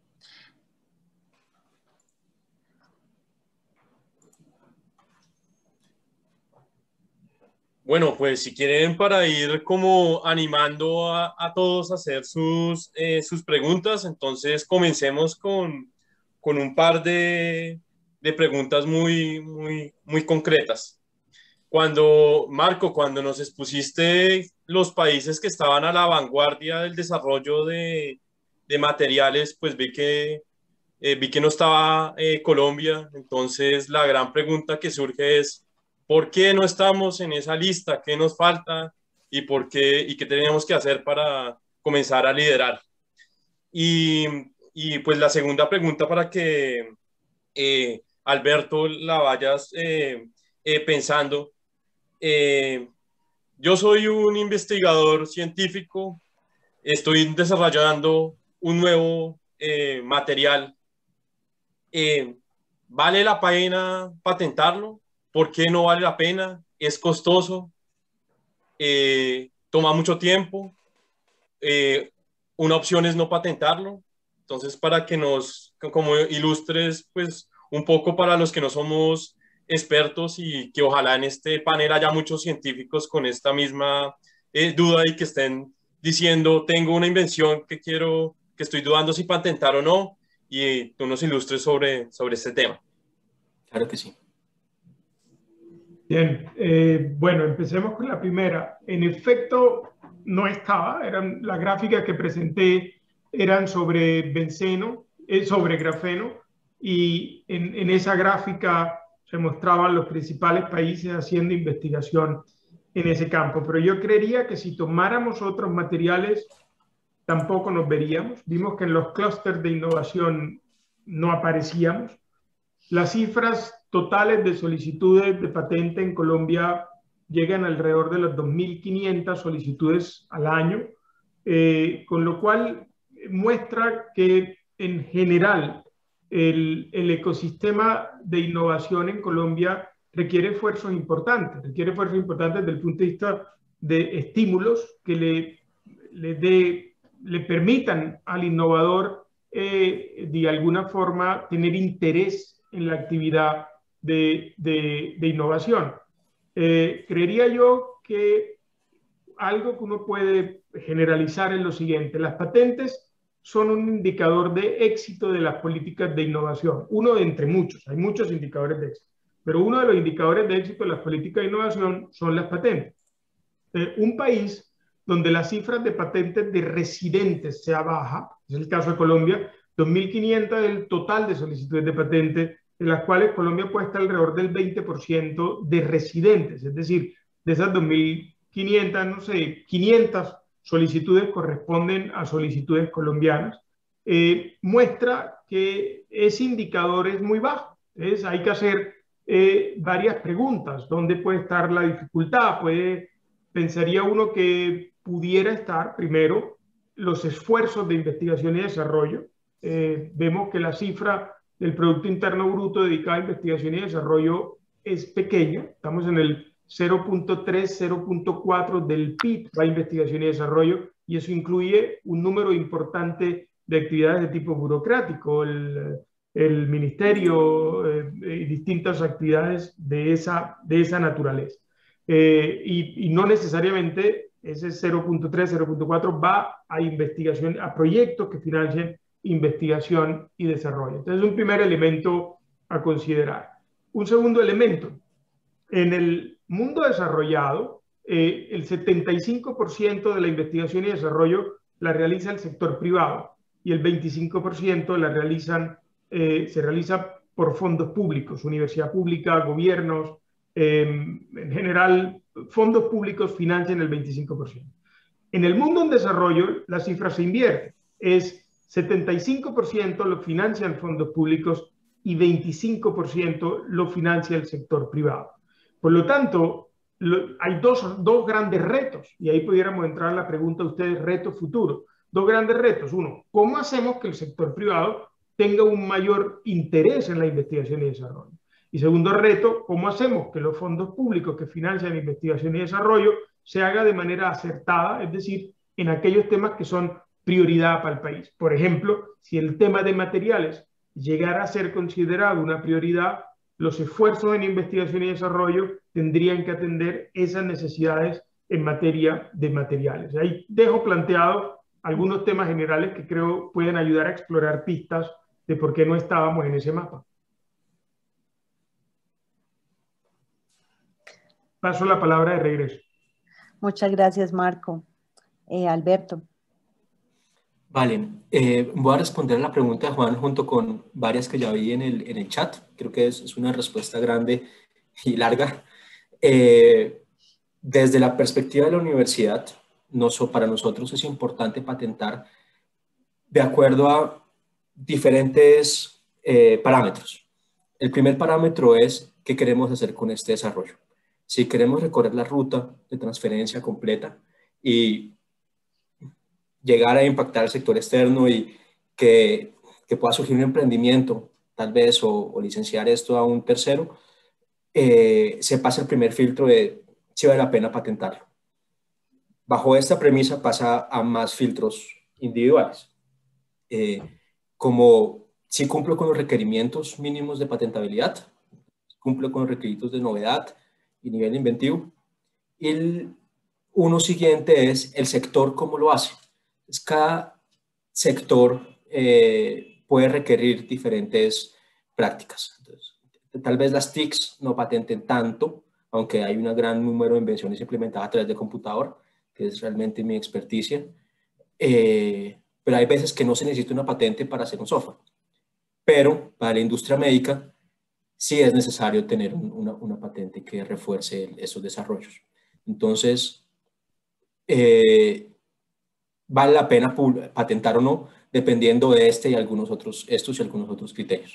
Bueno, pues si quieren, para ir como animando a todos a hacer sus preguntas, entonces comencemos con un par de preguntas muy concretas. Marco, cuando nos expusiste los países que estaban a la vanguardia del desarrollo de materiales, pues vi que no estaba Colombia. Entonces la gran pregunta que surge es, ¿por qué no estamos en esa lista? ¿Qué nos falta? ¿Y qué tenemos que hacer para comenzar a liderar? Y, y pues la segunda pregunta, para que Alberto la vayas pensando. Yo soy un investigador científico, estoy desarrollando un nuevo material. ¿Vale la pena patentarlo? ¿Por qué no vale la pena? ¿Es costoso? ¿Toma mucho tiempo? Una opción es no patentarlo. Entonces, para que nos como ilustres, pues, un poco para los que no somos expertos, y que ojalá en este panel haya muchos científicos con esta misma duda y que estén diciendo, tengo una invención que estoy dudando si patentar o no, y tú nos ilustres sobre este tema. Claro que sí. Bien, bueno, empecemos con la primera. En efecto, no estaba, las gráficas que presenté eran sobre benceno, sobre grafeno, y en esa gráfica se mostraban los principales países haciendo investigación en ese campo. Pero yo creería que si tomáramos otros materiales, tampoco nos veríamos. Vimos que en los clústeres de innovación no aparecíamos. Las cifras totales de solicitudes de patente en Colombia llegan alrededor de las 2.500 solicitudes al año, con lo cual muestra que en general el ecosistema de innovación en Colombia requiere esfuerzos importantes desde el punto de vista de estímulos que le permitan al innovador de alguna forma tener interés en la actividad de innovación. Creería yo que algo que uno puede generalizar es lo siguiente: las patentes son un indicador de éxito de las políticas de innovación, uno de entre muchos, hay muchos indicadores de éxito, pero uno de los indicadores de éxito de las políticas de innovación son las patentes. Un país donde las cifras de patentes de residentes sea baja, es el caso de Colombia, 2.500 del total de solicitudes de patente, de las cuales Colombia puede estar alrededor del 20% de residentes, es decir, de esas 2.500, no sé, 500 solicitudes corresponden a solicitudes colombianas, muestra que ese indicador es muy bajo. Entonces hay que hacer varias preguntas. ¿Dónde puede estar la dificultad? Pensaría uno que pudiera estar, primero, los esfuerzos de investigación y desarrollo. Vemos que la cifra del Producto Interno Bruto dedicada a investigación y desarrollo es pequeña. Estamos en el 0.3, 0.4 del PIB para investigación y desarrollo, y eso incluye un número importante de actividades de tipo burocrático, el ministerio y distintas actividades de esa naturaleza. Y no necesariamente ese 0.3, 0.4 va a investigación, a proyectos que financien investigación y desarrollo. Entonces, un primer elemento a considerar. Un segundo elemento: en el mundo desarrollado, el 75% de la investigación y desarrollo la realiza el sector privado y el 25% se realiza por fondos públicos, universidad pública, gobiernos. En general, fondos públicos financian el 25%. En el mundo en desarrollo, la cifra se invierte. Es 75% lo financian fondos públicos y 25% lo financia el sector privado. Por lo tanto, hay dos grandes retos, y ahí pudiéramos entrar en la pregunta a ustedes, reto futuro. Dos grandes retos. Uno, ¿cómo hacemos que el sector privado tenga un mayor interés en la investigación y desarrollo? Y segundo reto, ¿cómo hacemos que los fondos públicos que financian investigación y desarrollo se haga de manera acertada, es decir, en aquellos temas que son prioridad para el país? Por ejemplo, si el tema de materiales llegara a ser considerado una prioridad, los esfuerzos en investigación y desarrollo tendrían que atender esas necesidades en materia de materiales. Ahí dejo planteado algunos temas generales que creo pueden ayudar a explorar pistas de por qué no estábamos en ese mapa. Paso la palabra de regreso. Muchas gracias, Marco. Alberto. Vale, voy a responder a la pregunta de Juan junto con varias que ya vi en el chat. Creo que es una respuesta grande y larga. Desde la perspectiva de la universidad, para nosotros es importante patentar de acuerdo a diferentes parámetros. El primer parámetro es qué queremos hacer con este desarrollo. Si queremos recorrer la ruta de transferencia completa y llegar a impactar al sector externo y que pueda surgir un emprendimiento, tal vez, o licenciar esto a un tercero, se pasa el primer filtro de si vale la pena patentarlo. Bajo esta premisa pasa a más filtros individuales. Como si cumplo con los requerimientos mínimos de patentabilidad, cumplo con los requisitos de novedad y nivel inventivo. Y uno siguiente es el sector, ¿cómo lo hace? Cada sector puede requerir diferentes prácticas. Entonces, tal vez las TICs no patenten tanto, aunque hay un gran número de invenciones implementadas a través de computador, que es realmente mi experticia. Pero hay veces que no se necesita una patente para hacer un software. Pero para la industria médica sí es necesario tener una patente que refuerce esos desarrollos. Entonces, vale la pena patentar o no, dependiendo de estos y algunos otros criterios.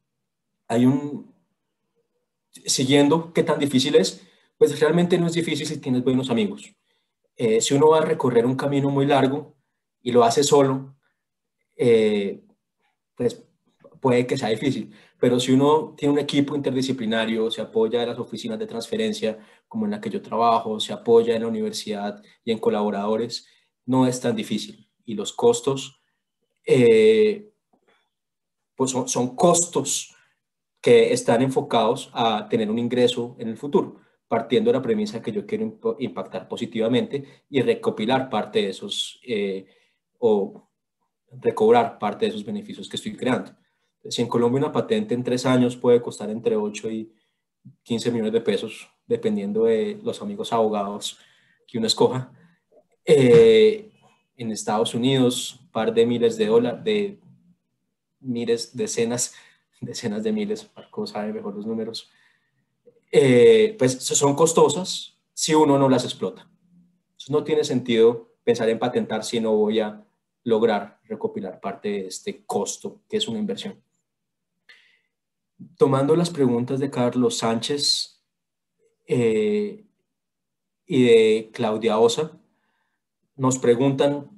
Siguiendo qué tan difícil es, pues realmente no es difícil si tienes buenos amigos. Si uno va a recorrer un camino muy largo y lo hace solo, pues puede que sea difícil. Pero si uno tiene un equipo interdisciplinario, se apoya en las oficinas de transferencia, como en la que yo trabajo, se apoya en la universidad y en colaboradores, no es tan difícil. Y los costos, pues son costos que están enfocados a tener un ingreso en el futuro, partiendo de la premisa que yo quiero impactar positivamente y recopilar parte de esos, o recobrar parte de esos beneficios que estoy creando. Si en Colombia una patente en 3 años puede costar entre 8 y 15 millones de pesos, dependiendo de los amigos abogados que uno escoja, en Estados Unidos, un par de miles de dólares, de miles, decenas de miles, Marco sabe mejor los números, pues son costosas si uno no las explota. Entonces no tiene sentido pensar en patentar si no voy a lograr recopilar parte de este costo, que es una inversión. Tomando las preguntas de Carlos Sánchez y de Claudia Osa, nos preguntan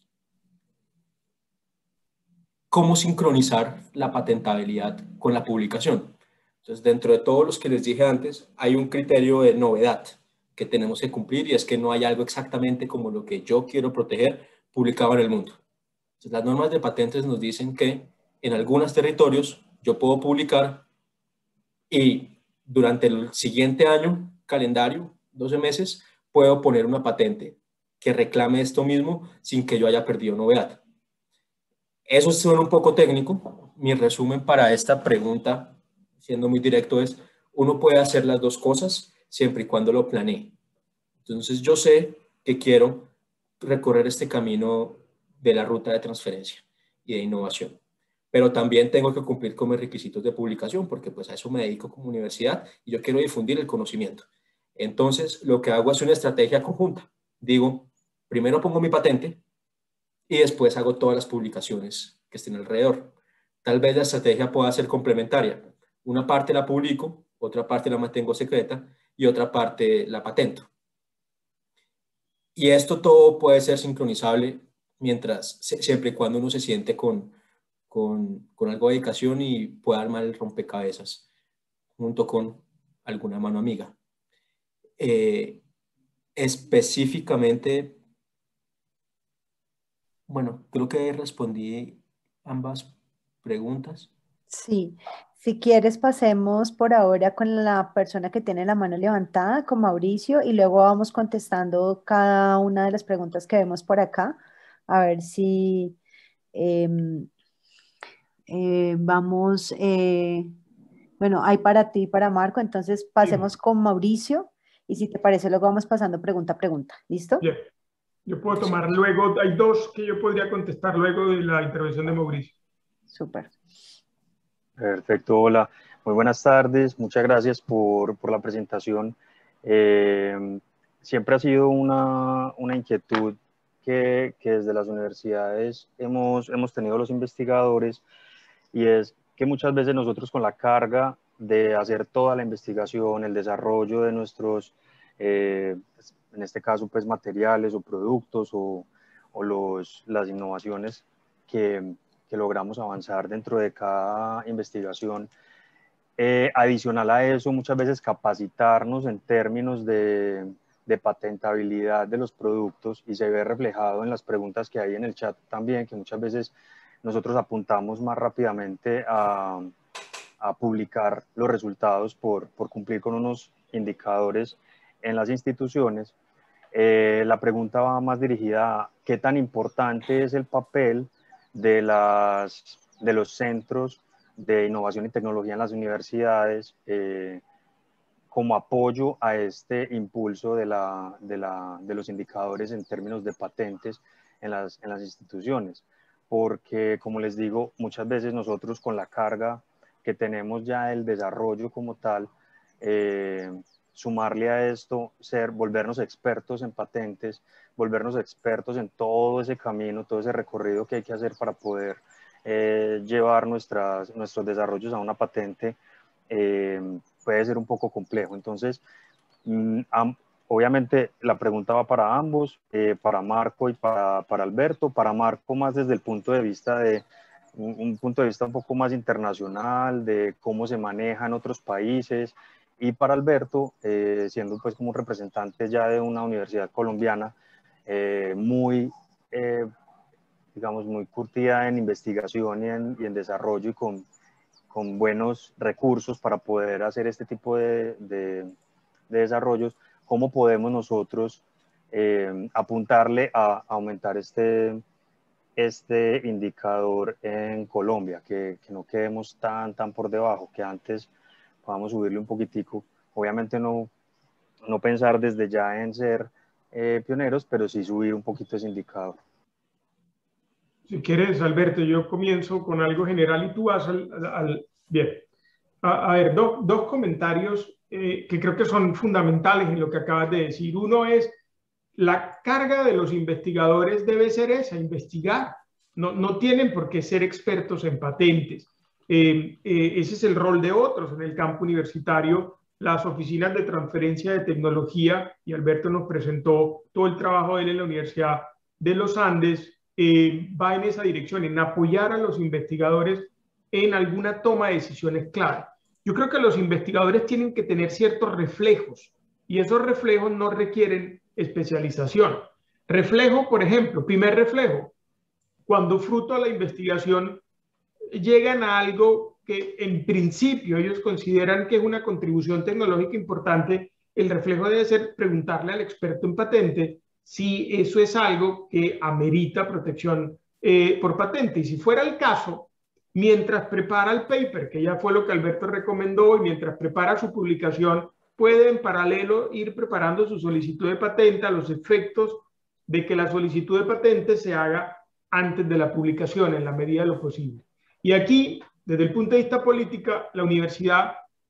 cómo sincronizar la patentabilidad con la publicación. Entonces, dentro de todos los que les dije antes, hay un criterio de novedad que tenemos que cumplir y es que no hay algo exactamente como lo que yo quiero proteger publicado en el mundo. Entonces, las normas de patentes nos dicen que en algunos territorios yo puedo publicar y durante el siguiente año, calendario, 12 meses, puedo poner una patente que reclame esto mismo sin que yo haya perdido novedad. Eso suena un poco técnico. Mi resumen para esta pregunta, siendo muy directo, es: uno puede hacer las dos cosas siempre y cuando lo planee. Entonces yo sé que quiero recorrer este camino de la ruta de transferencia y de innovación, pero también tengo que cumplir con mis requisitos de publicación porque pues a eso me dedico como universidad y yo quiero difundir el conocimiento. Entonces lo que hago es una estrategia conjunta. Digo, primero pongo mi patente y después hago todas las publicaciones que estén alrededor. Tal vez la estrategia pueda ser complementaria. Una parte la publico, otra parte la mantengo secreta y otra parte la patento. Y esto todo puede ser sincronizable siempre y cuando uno se siente con algo de dedicación y pueda armar el rompecabezas junto con alguna mano amiga. Específicamente, bueno, creo que respondí ambas preguntas. Sí, si quieres pasemos por ahora con la persona que tiene la mano levantada, con Mauricio, y luego vamos contestando cada una de las preguntas que vemos por acá, a ver si em, vamos, bueno, hay para ti y para Marco, entonces pasemos Sí, con Mauricio y si te parece luego vamos pasando pregunta a pregunta, ¿listo? bien. Yo puedo tomar luego, hay dos que yo podría contestar luego de la intervención de Mauricio. Súper. Perfecto, hola, muy buenas tardes, muchas gracias por la presentación. Siempre ha sido una inquietud que desde las universidades hemos tenido los investigadores, y es que muchas veces nosotros con la carga de hacer toda la investigación, el desarrollo de nuestros, en este caso, pues materiales o productos o las innovaciones que logramos avanzar dentro de cada investigación. Adicional a eso, muchas veces capacitarnos en términos de patentabilidad de los productos, y se ve reflejado en las preguntas que hay en el chat también, que muchas veces nosotros apuntamos más rápidamente a publicar los resultados por cumplir con unos indicadores en las instituciones. La pregunta va más dirigida a qué tan importante es el papel de los centros de innovación y tecnología en las universidades como apoyo a este impulso de los indicadores en términos de patentes en las instituciones. Porque, como les digo, muchas veces nosotros con la carga que tenemos ya del desarrollo como tal, sumarle a esto, volvernos expertos en patentes, volvernos expertos en todo ese camino, todo ese recorrido que hay que hacer para poder llevar nuestros desarrollos a una patente, puede ser un poco complejo. Entonces, obviamente la pregunta va para ambos, para Marco y para Alberto. Para Marco, más desde el punto de vista de un punto de vista un poco más internacional de cómo se maneja en otros países. Y para Alberto, siendo pues como un representante ya de una universidad colombiana muy, digamos, muy curtida en investigación y en desarrollo y con buenos recursos para poder hacer este tipo de desarrollos, ¿cómo podemos nosotros apuntarle a aumentar este indicador en Colombia, que no quedemos tan por debajo, que antes podamos subirle un poquitico? Obviamente no pensar desde ya en ser pioneros, pero sí subir un poquito ese indicador. Si quieres, Alberto, yo comienzo con algo general y tú vas bien. A ver, dos comentarios que creo que son fundamentales en lo que acabas de decir. Uno es, la carga de los investigadores debe ser esa, investigar. No tienen por qué ser expertos en patentes. Ese es el rol de otros en el campo universitario. Las oficinas de transferencia de tecnología, y Alberto nos presentó todo el trabajo de él en la Universidad de los Andes, va en esa dirección, en apoyar a los investigadores en alguna toma de decisiones clave. Yo creo que los investigadores tienen que tener ciertos reflejos, y esos reflejos no requieren especialización. Reflejo, por ejemplo, primer reflejo, cuando fruto de la investigación llegan a algo que en principio ellos consideran que es una contribución tecnológica importante, el reflejo debe ser preguntarle al experto en patente si eso es algo que amerita protección por patente. Y si fuera el caso, mientras prepara el paper, que ya fue lo que Alberto recomendó, y mientras prepara su publicación, puede en paralelo ir preparando su solicitud de patente a los efectos de que la solicitud de patente se haga antes de la publicación, en la medida de lo posible. Y aquí, desde el punto de vista político, la universidad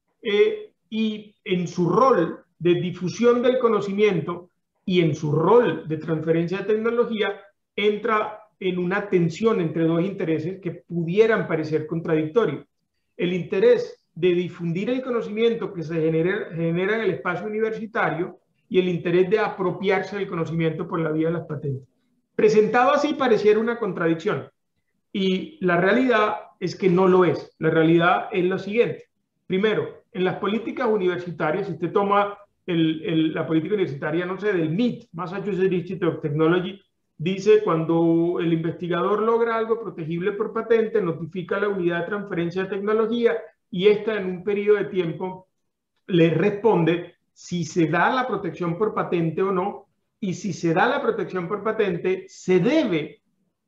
y en su rol de difusión del conocimiento y en su rol de transferencia de tecnología, entra en una tensión entre dos intereses que pudieran parecer contradictorios. El interés de difundir el conocimiento que se genera en el espacio universitario y el interés de apropiarse del conocimiento por la vía de las patentes. Presentado así pareciera una contradicción, y la realidad es que no lo es. La realidad es lo siguiente. Primero, en las políticas universitarias, si usted toma la política universitaria, no sé, del MIT, Massachusetts Institute of Technology, dice cuando el investigador logra algo protegible por patente, notifica a la unidad de transferencia de tecnología y esta en un periodo de tiempo le responde si se da la protección por patente o no, y si se da la protección por patente, se debe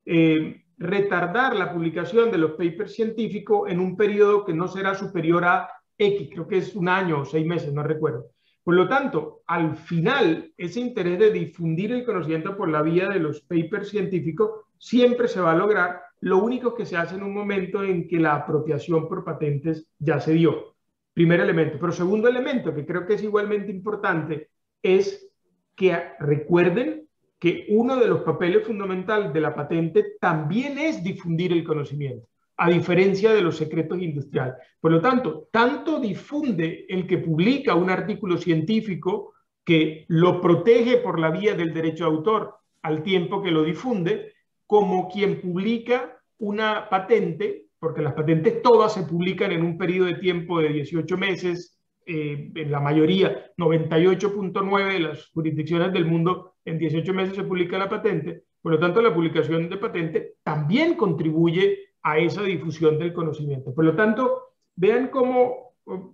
retardar la publicación de los papers científicos en un periodo que no será superior a X, creo que es 1 año o 6 meses, no recuerdo. Por lo tanto, al final, ese interés de difundir el conocimiento por la vía de los papers científicos siempre se va a lograr. Lo único que se hace en un momento en que la apropiación por patentes ya se dio. Primer elemento. Pero segundo elemento, que creo que es igualmente importante, es que recuerden que uno de los papeles fundamentales de la patente también es difundir el conocimiento, a diferencia de los secretos industriales. Por lo tanto, tanto difunde el que publica un artículo científico que lo protege por la vía del derecho de autor al tiempo que lo difunde, como quien publica una patente, porque las patentes todas se publican en un periodo de tiempo de 18 meses, en la mayoría, 98.9 de las jurisdicciones del mundo, en 18 meses se publica la patente. Por lo tanto, la publicación de patente también contribuye a esa difusión del conocimiento. Por lo tanto, vean cómo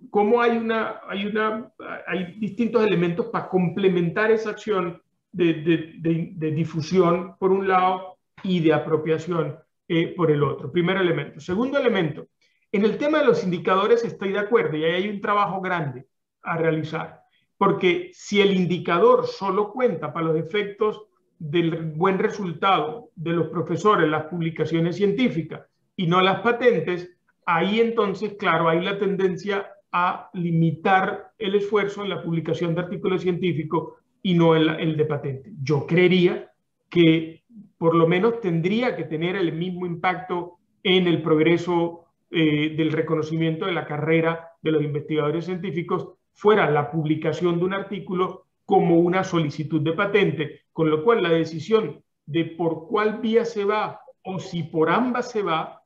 hay distintos elementos para complementar esa acción de difusión por un lado y de apropiación por el otro. Primer elemento. Segundo elemento, en el tema de los indicadores estoy de acuerdo y ahí hay un trabajo grande a realizar, porque si el indicador solo cuenta para los efectos del buen resultado de los profesores, las publicaciones científicas y no las patentes, ahí entonces, claro, hay la tendencia a limitar el esfuerzo en la publicación de artículos científicos y no el de patente. Yo creería que por lo menos tendría que tener el mismo impacto en el progreso del reconocimiento de la carrera de los investigadores científicos fuera la publicación de un artículo como una solicitud de patente, con lo cual la decisión de por cuál vía se va o si por ambas se va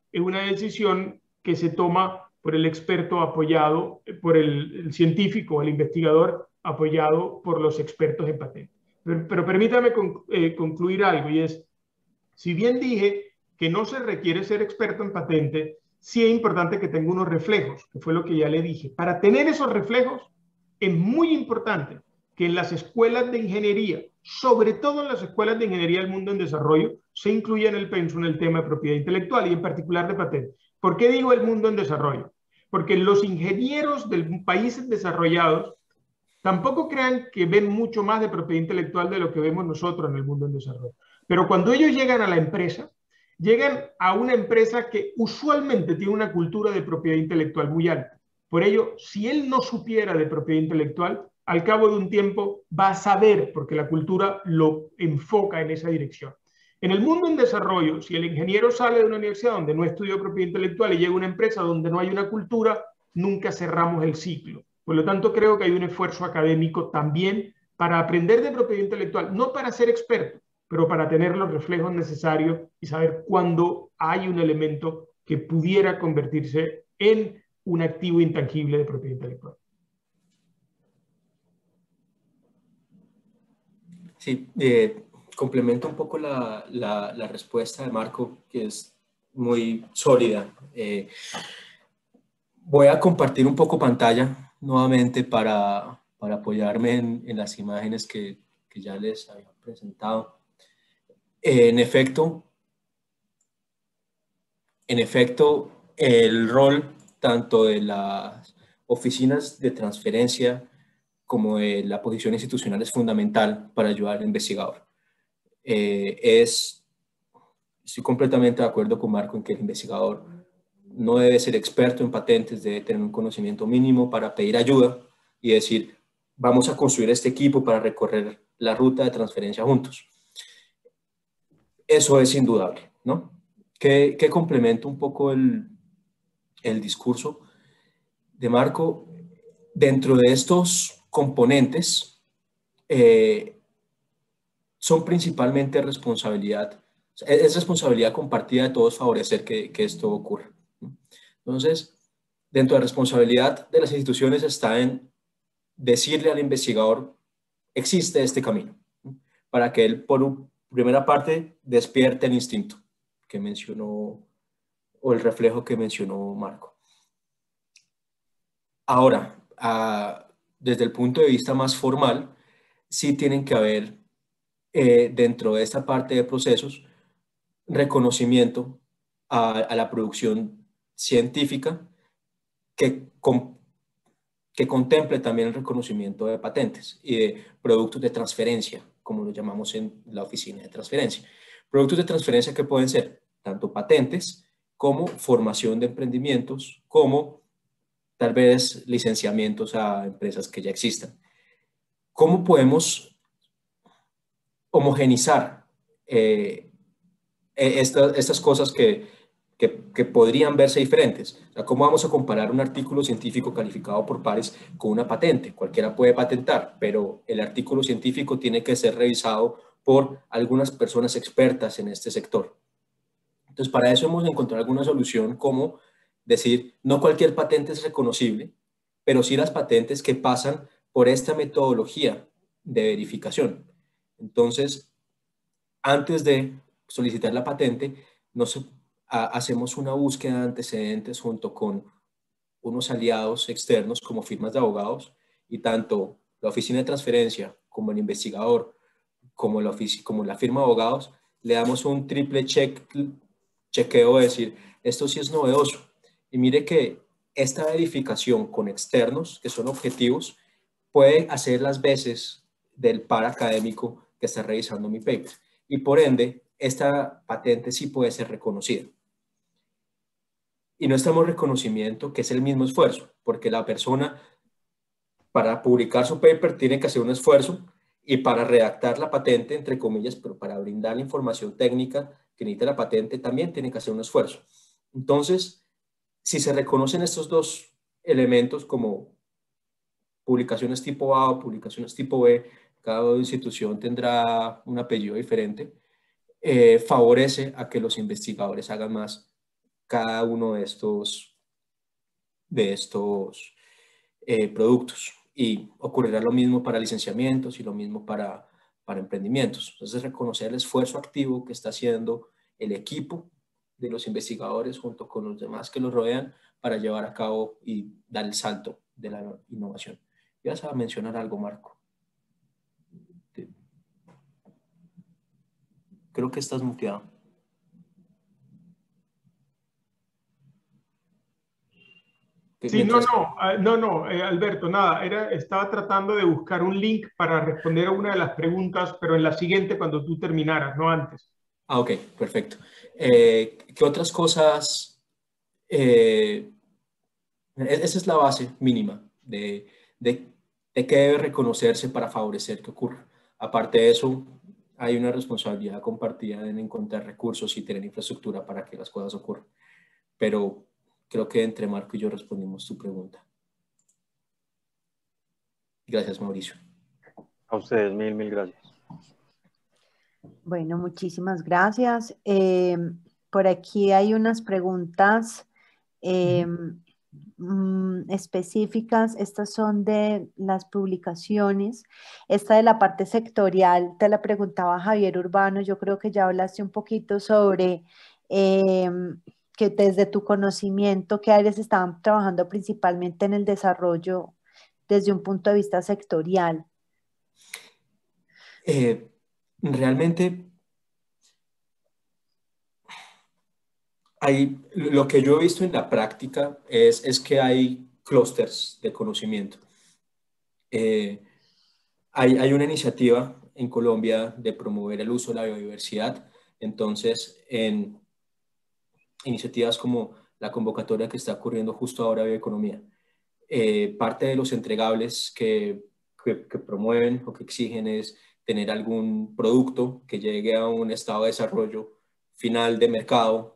es una decisión que se toma por el experto apoyado, por el científico, el investigador apoyado por los expertos en patentes. Pero permítame concluir algo, y es, si bien dije que no se requiere ser experto en patente, sí es importante que tenga unos reflejos, que fue lo que ya le dije. Para tener esos reflejos, es muy importante que en las escuelas de ingeniería, sobre todo en las escuelas de ingeniería del mundo en desarrollo, se incluya en el pensum el tema de propiedad intelectual y en particular de patentes. ¿Por qué digo el mundo en desarrollo? Porque los ingenieros de países desarrollados tampoco crean que ven mucho más de propiedad intelectual de lo que vemos nosotros en el mundo en desarrollo. Pero cuando ellos llegan a la empresa, llegan a una empresa que usualmente tiene una cultura de propiedad intelectual muy alta. Por ello, si él no supiera de propiedad intelectual, al cabo de un tiempo va a saber, porque la cultura lo enfoca en esa dirección. En el mundo en desarrollo, si el ingeniero sale de una universidad donde no estudió propiedad intelectual y llega a una empresa donde no hay una cultura, nunca cerramos el ciclo. Por lo tanto, creo que hay un esfuerzo académico también para aprender de propiedad intelectual, no para ser experto, pero para tener los reflejos necesarios y saber cuándo hay un elemento que pudiera convertirse en un activo intangible de propiedad intelectual. Sí, complemento un poco la respuesta de Marco, que es muy sólida. Voy a compartir un poco pantalla nuevamente para apoyarme en las imágenes que ya les había presentado. En efecto, el rol tanto de las oficinas de transferencia como de la posición institucional es fundamental para ayudar al investigador. Estoy completamente de acuerdo con Marco en que el investigador no debe ser experto en patentes, debe tener un conocimiento mínimo para pedir ayuda y decir, vamos a construir este equipo para recorrer la ruta de transferencia juntos. Eso es indudable, ¿no? Que complemento un poco el discurso de Marco. Dentro de estos componentes son principalmente responsabilidad, es responsabilidad compartida de todos favorecer que esto ocurra. Entonces, dentro de la responsabilidad de las instituciones está en decirle al investigador, existe este camino, para que él, por primera parte, despierte el instinto que mencionó, o el reflejo que mencionó Marco. Ahora, desde el punto de vista más formal, sí tienen que haber, dentro de esta parte de procesos, reconocimiento a la producción científica que contemple también el reconocimiento de patentes y de productos de transferencia, como lo llamamos en la oficina de transferencia. Productos de transferencia que pueden ser tanto patentes como formación de emprendimientos, como tal vez licenciamientos a empresas que ya existan. ¿Cómo podemos homogenizar estas cosas que podrían verse diferentes? O sea, ¿cómo vamos a comparar un artículo científico calificado por pares con una patente? Cualquiera puede patentar, pero el artículo científico tiene que ser revisado por algunas personas expertas en este sector. Entonces, para eso hemos encontrado alguna solución, como decir, no cualquier patente es reconocible, pero sí las patentes que pasan por esta metodología de verificación. Entonces, antes de solicitar la patente, hacemos una búsqueda de antecedentes junto con unos aliados externos como firmas de abogados, y tanto la oficina de transferencia como el investigador como la firma de abogados le damos un triple chequeo de decir, esto sí es novedoso. Y mire que esta verificación con externos, que son objetivos, puede hacer las veces del par académico que está revisando mi paper. Y por ende, esta patente sí puede ser reconocida. Y no estamos reconocimiento, que es el mismo esfuerzo, porque la persona para publicar su paper tiene que hacer un esfuerzo, y para redactar la patente, entre comillas, pero para brindar la información técnica que necesita la patente, también tiene que hacer un esfuerzo. Entonces, si se reconocen estos dos elementos como publicaciones tipo A o publicaciones tipo B, cada institución tendrá un apellido diferente, favorece a que los investigadores hagan más cada uno de estos productos. Y ocurrirá lo mismo para licenciamientos y lo mismo para emprendimientos. Entonces, reconocer el esfuerzo activo que está haciendo el equipo de los investigadores junto con los demás que los rodean para llevar a cabo y dar el salto de la innovación. ¿Vas a mencionar algo, Marco? Creo que estás muteado. Sí, Mientras... no, Alberto, nada, estaba tratando de buscar un link para responder a una de las preguntas, pero en la siguiente cuando tú terminaras, no antes. Ah, ok, perfecto. ¿Qué otras cosas? Esa es la base mínima de qué debe reconocerse para favorecer que ocurra. Aparte de eso, hay una responsabilidad compartida en encontrar recursos y tener infraestructura para que las cosas ocurran. Pero creo que entre Marco y yo respondimos tu pregunta. Gracias, Mauricio. A ustedes, mil gracias. Bueno, muchísimas gracias. Por aquí hay unas preguntas específicas. Estas son de las publicaciones. Esta de la parte sectorial, te la preguntaba Javier Urbano. Yo creo que ya hablaste un poquito sobre que desde tu conocimiento, qué áreas estaban trabajando principalmente en el desarrollo desde un punto de vista sectorial. Realmente lo que yo he visto en la práctica es que hay clústeres de conocimiento. Hay una iniciativa en Colombia de promover el uso de la biodiversidad. Entonces, en iniciativas como la convocatoria que está ocurriendo justo ahora de Bioeconomía, parte de los entregables que promueven o que exigen es tener algún producto que llegue a un estado de desarrollo final de mercado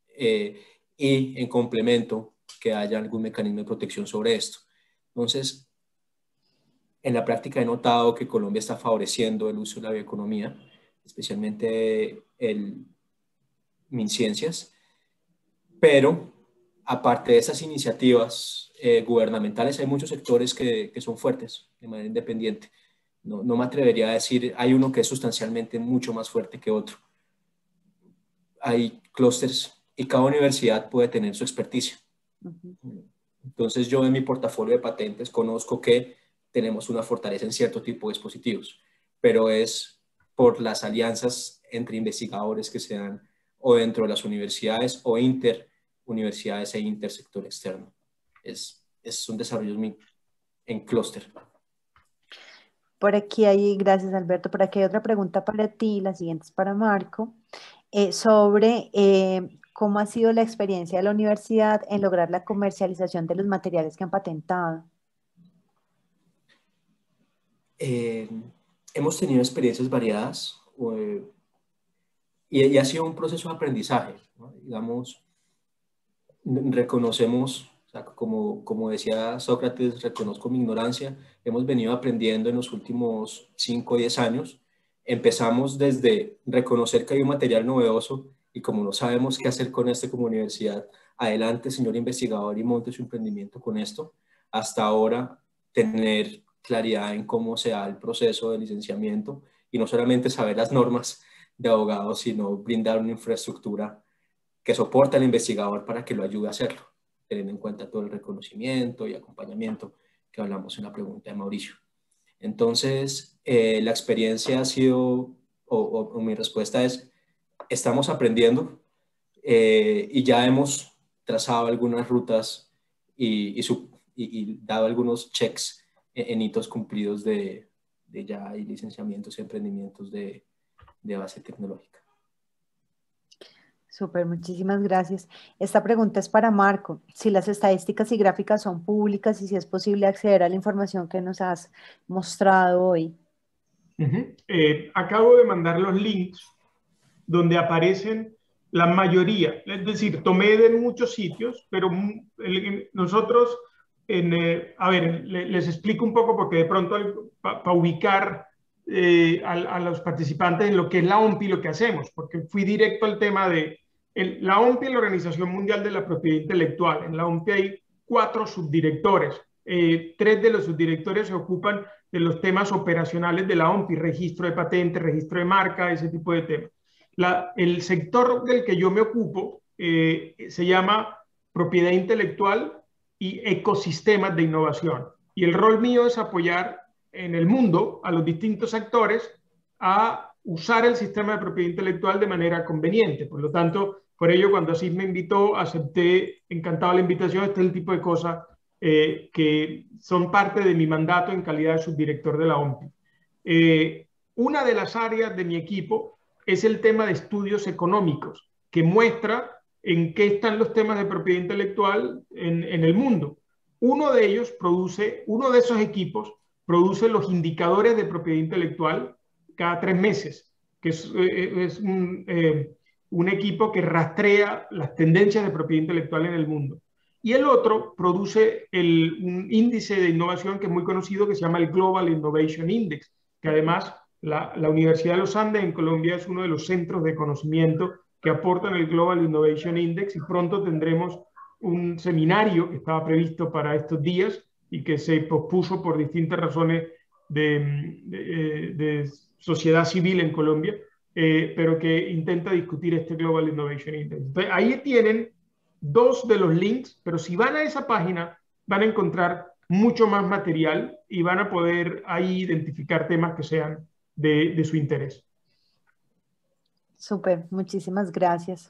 y en complemento que haya algún mecanismo de protección sobre esto. Entonces, en la práctica he notado que Colombia está favoreciendo el uso de la bioeconomía, especialmente el MinCiencias, pero aparte de esas iniciativas gubernamentales, hay muchos sectores que son fuertes de manera independiente. No me atrevería a decir, hay uno que es sustancialmente mucho más fuerte que otro. Hay clústeres y cada universidad puede tener su experticia. Entonces yo en mi portafolio de patentes conozco que tenemos una fortaleza en cierto tipo de dispositivos, pero es por las alianzas entre investigadores que se dan o dentro de las universidades o interuniversidades e intersector externo. Un desarrollo en clúster. Por aquí hay, gracias Alberto, por aquí hay otra pregunta para ti, la siguiente es para Marco, sobre cómo ha sido la experiencia de la universidad en lograr la comercialización de los materiales que han patentado. Hemos tenido experiencias variadas y ha sido un proceso de aprendizaje, ¿no? Digamos, reconocemos, o sea, como decía Sócrates, reconozco mi ignorancia, hemos venido aprendiendo en los últimos 5 o 10 años. Empezamos desde reconocer que hay un material novedoso y como no sabemos qué hacer con este como universidad, adelante señor investigador y monte su emprendimiento con esto, hasta ahora tener claridad en cómo se da el proceso de licenciamiento y no solamente saber las normas de abogados, sino brindar una infraestructura que soporta al investigador para que lo ayude a hacerlo, teniendo en cuenta todo el reconocimiento y acompañamiento que hablamos en la pregunta de Mauricio. Entonces, la experiencia ha sido, o mi respuesta es, estamos aprendiendo y ya hemos trazado algunas rutas y dado algunos checks en hitos cumplidos de ya hay licenciamientos y emprendimientos de base tecnológica. Súper, muchísimas gracias. Esta pregunta es para Marco. Si las estadísticas y gráficas son públicas y si es posible acceder a la información que nos has mostrado hoy. Acabo de mandar los links donde aparecen la mayoría. Es decir, tomé de muchos sitios, pero nosotros, a ver, les explico un poco porque de pronto para ubicar a los participantes en lo que es la OMPI, lo que hacemos, porque fui directo al tema de La OMPI es la Organización Mundial de la Propiedad Intelectual. En la OMPI hay 4 subdirectores. 3 de los subdirectores se ocupan de los temas operacionales de la OMPI, registro de patentes, registro de marca, ese tipo de temas. El sector del que yo me ocupo se llama propiedad intelectual y ecosistemas de innovación. Y el rol mío es apoyar en el mundo a los distintos actores a usar el sistema de propiedad intelectual de manera conveniente. Por lo tanto, por ello, cuando Asís me invitó, acepté encantado la invitación. Este es el tipo de cosas que son parte de mi mandato en calidad de subdirector de la OMPI. Una de las áreas de mi equipo es el tema de estudios económicos, que muestra en qué están los temas de propiedad intelectual en el mundo. Uno de esos equipos produce los indicadores de propiedad intelectual cada 3 meses, que es un equipo que rastrea las tendencias de propiedad intelectual en el mundo. Y el otro produce un índice de innovación que es muy conocido, que se llama el Global Innovation Index, que además la Universidad de los Andes en Colombia es uno de los centros de conocimiento que aportan el Global Innovation Index, y pronto tendremos un seminario que estaba previsto para estos días y que se pospuso por distintas razones de sociedad civil en Colombia, pero que intenta discutir este Global Innovation Index. Entonces, ahí tienen 2 de los links, pero si van a esa página van a encontrar mucho más material y van a poder ahí identificar temas que sean de su interés. Súper, muchísimas gracias.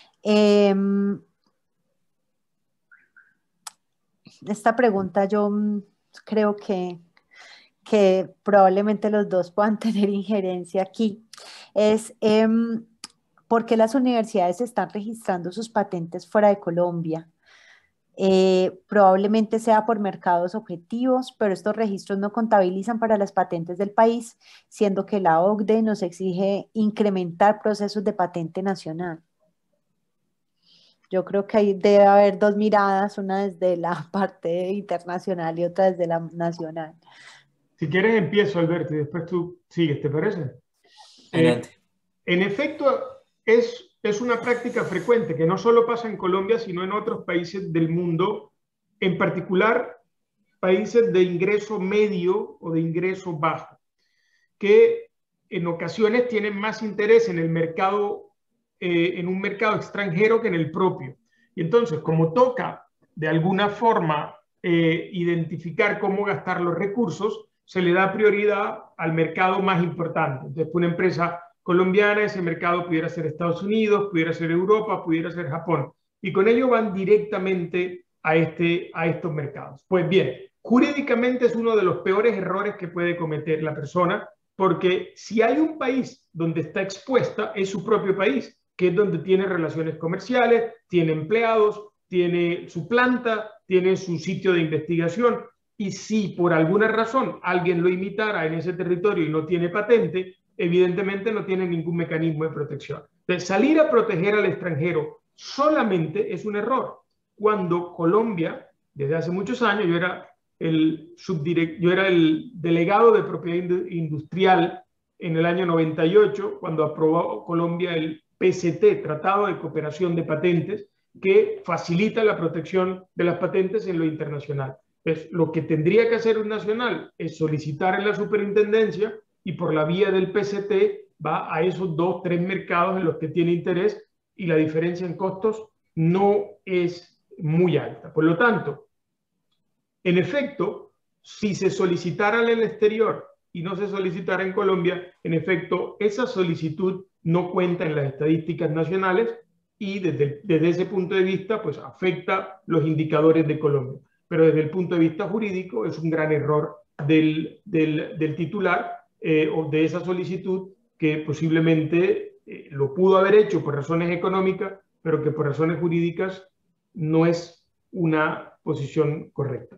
Esta pregunta yo creo que probablemente los dos puedan tener injerencia aquí. Es ¿por qué las universidades están registrando sus patentes fuera de Colombia? Probablemente sea por mercados objetivos, pero estos registros no contabilizan para las patentes del país, siendo que la OCDE nos exige incrementar procesos de patente nacional. Yo creo que ahí debe haber 2 miradas, una desde la parte internacional y otra desde la nacional. Si quieres empiezo, Alberto, y después tú sigues, ¿te parece? Adelante. En efecto, es una práctica frecuente que no solo pasa en Colombia, sino en otros países del mundo, en particular países de ingreso medio o de ingreso bajo, que en ocasiones tienen más interés en el mercado, en un mercado extranjero que en el propio. Y entonces, como toca de alguna forma identificar cómo gastar los recursos, se le da prioridad al mercado más importante. Entonces, una empresa colombiana, ese mercado pudiera ser Estados Unidos, pudiera ser Europa, pudiera ser Japón. Y con ello van directamente a estos mercados. Pues bien, jurídicamente es uno de los peores errores que puede cometer la persona, porque si hay un país donde está expuesta, es su propio país, que es donde tiene relaciones comerciales, tiene empleados, tiene su planta, tiene su sitio de investigación. Y si por alguna razón alguien lo imitara en ese territorio y no tiene patente, evidentemente no tiene ningún mecanismo de protección. Entonces, salir a proteger al extranjero solamente es un error. Cuando Colombia, desde hace muchos años, yo era el delegado de propiedad industrial en el año 98, cuando aprobó Colombia el PCT, Tratado de Cooperación de Patentes, que facilita la protección de las patentes en lo internacional. Pues lo que tendría que hacer un nacional es solicitar en la superintendencia y por la vía del PCT va a esos 2, 3 mercados en los que tiene interés y la diferencia en costos no es muy alta. Por lo tanto, en efecto, si se solicitara en el exterior y no se solicitara en Colombia, en efecto, esa solicitud no cuenta en las estadísticas nacionales y desde ese punto de vista, pues afecta los indicadores de Colombia. Pero desde el punto de vista jurídico es un gran error del titular o de esa solicitud que posiblemente lo pudo haber hecho por razones económicas, pero que por razones jurídicas no es una posición correcta.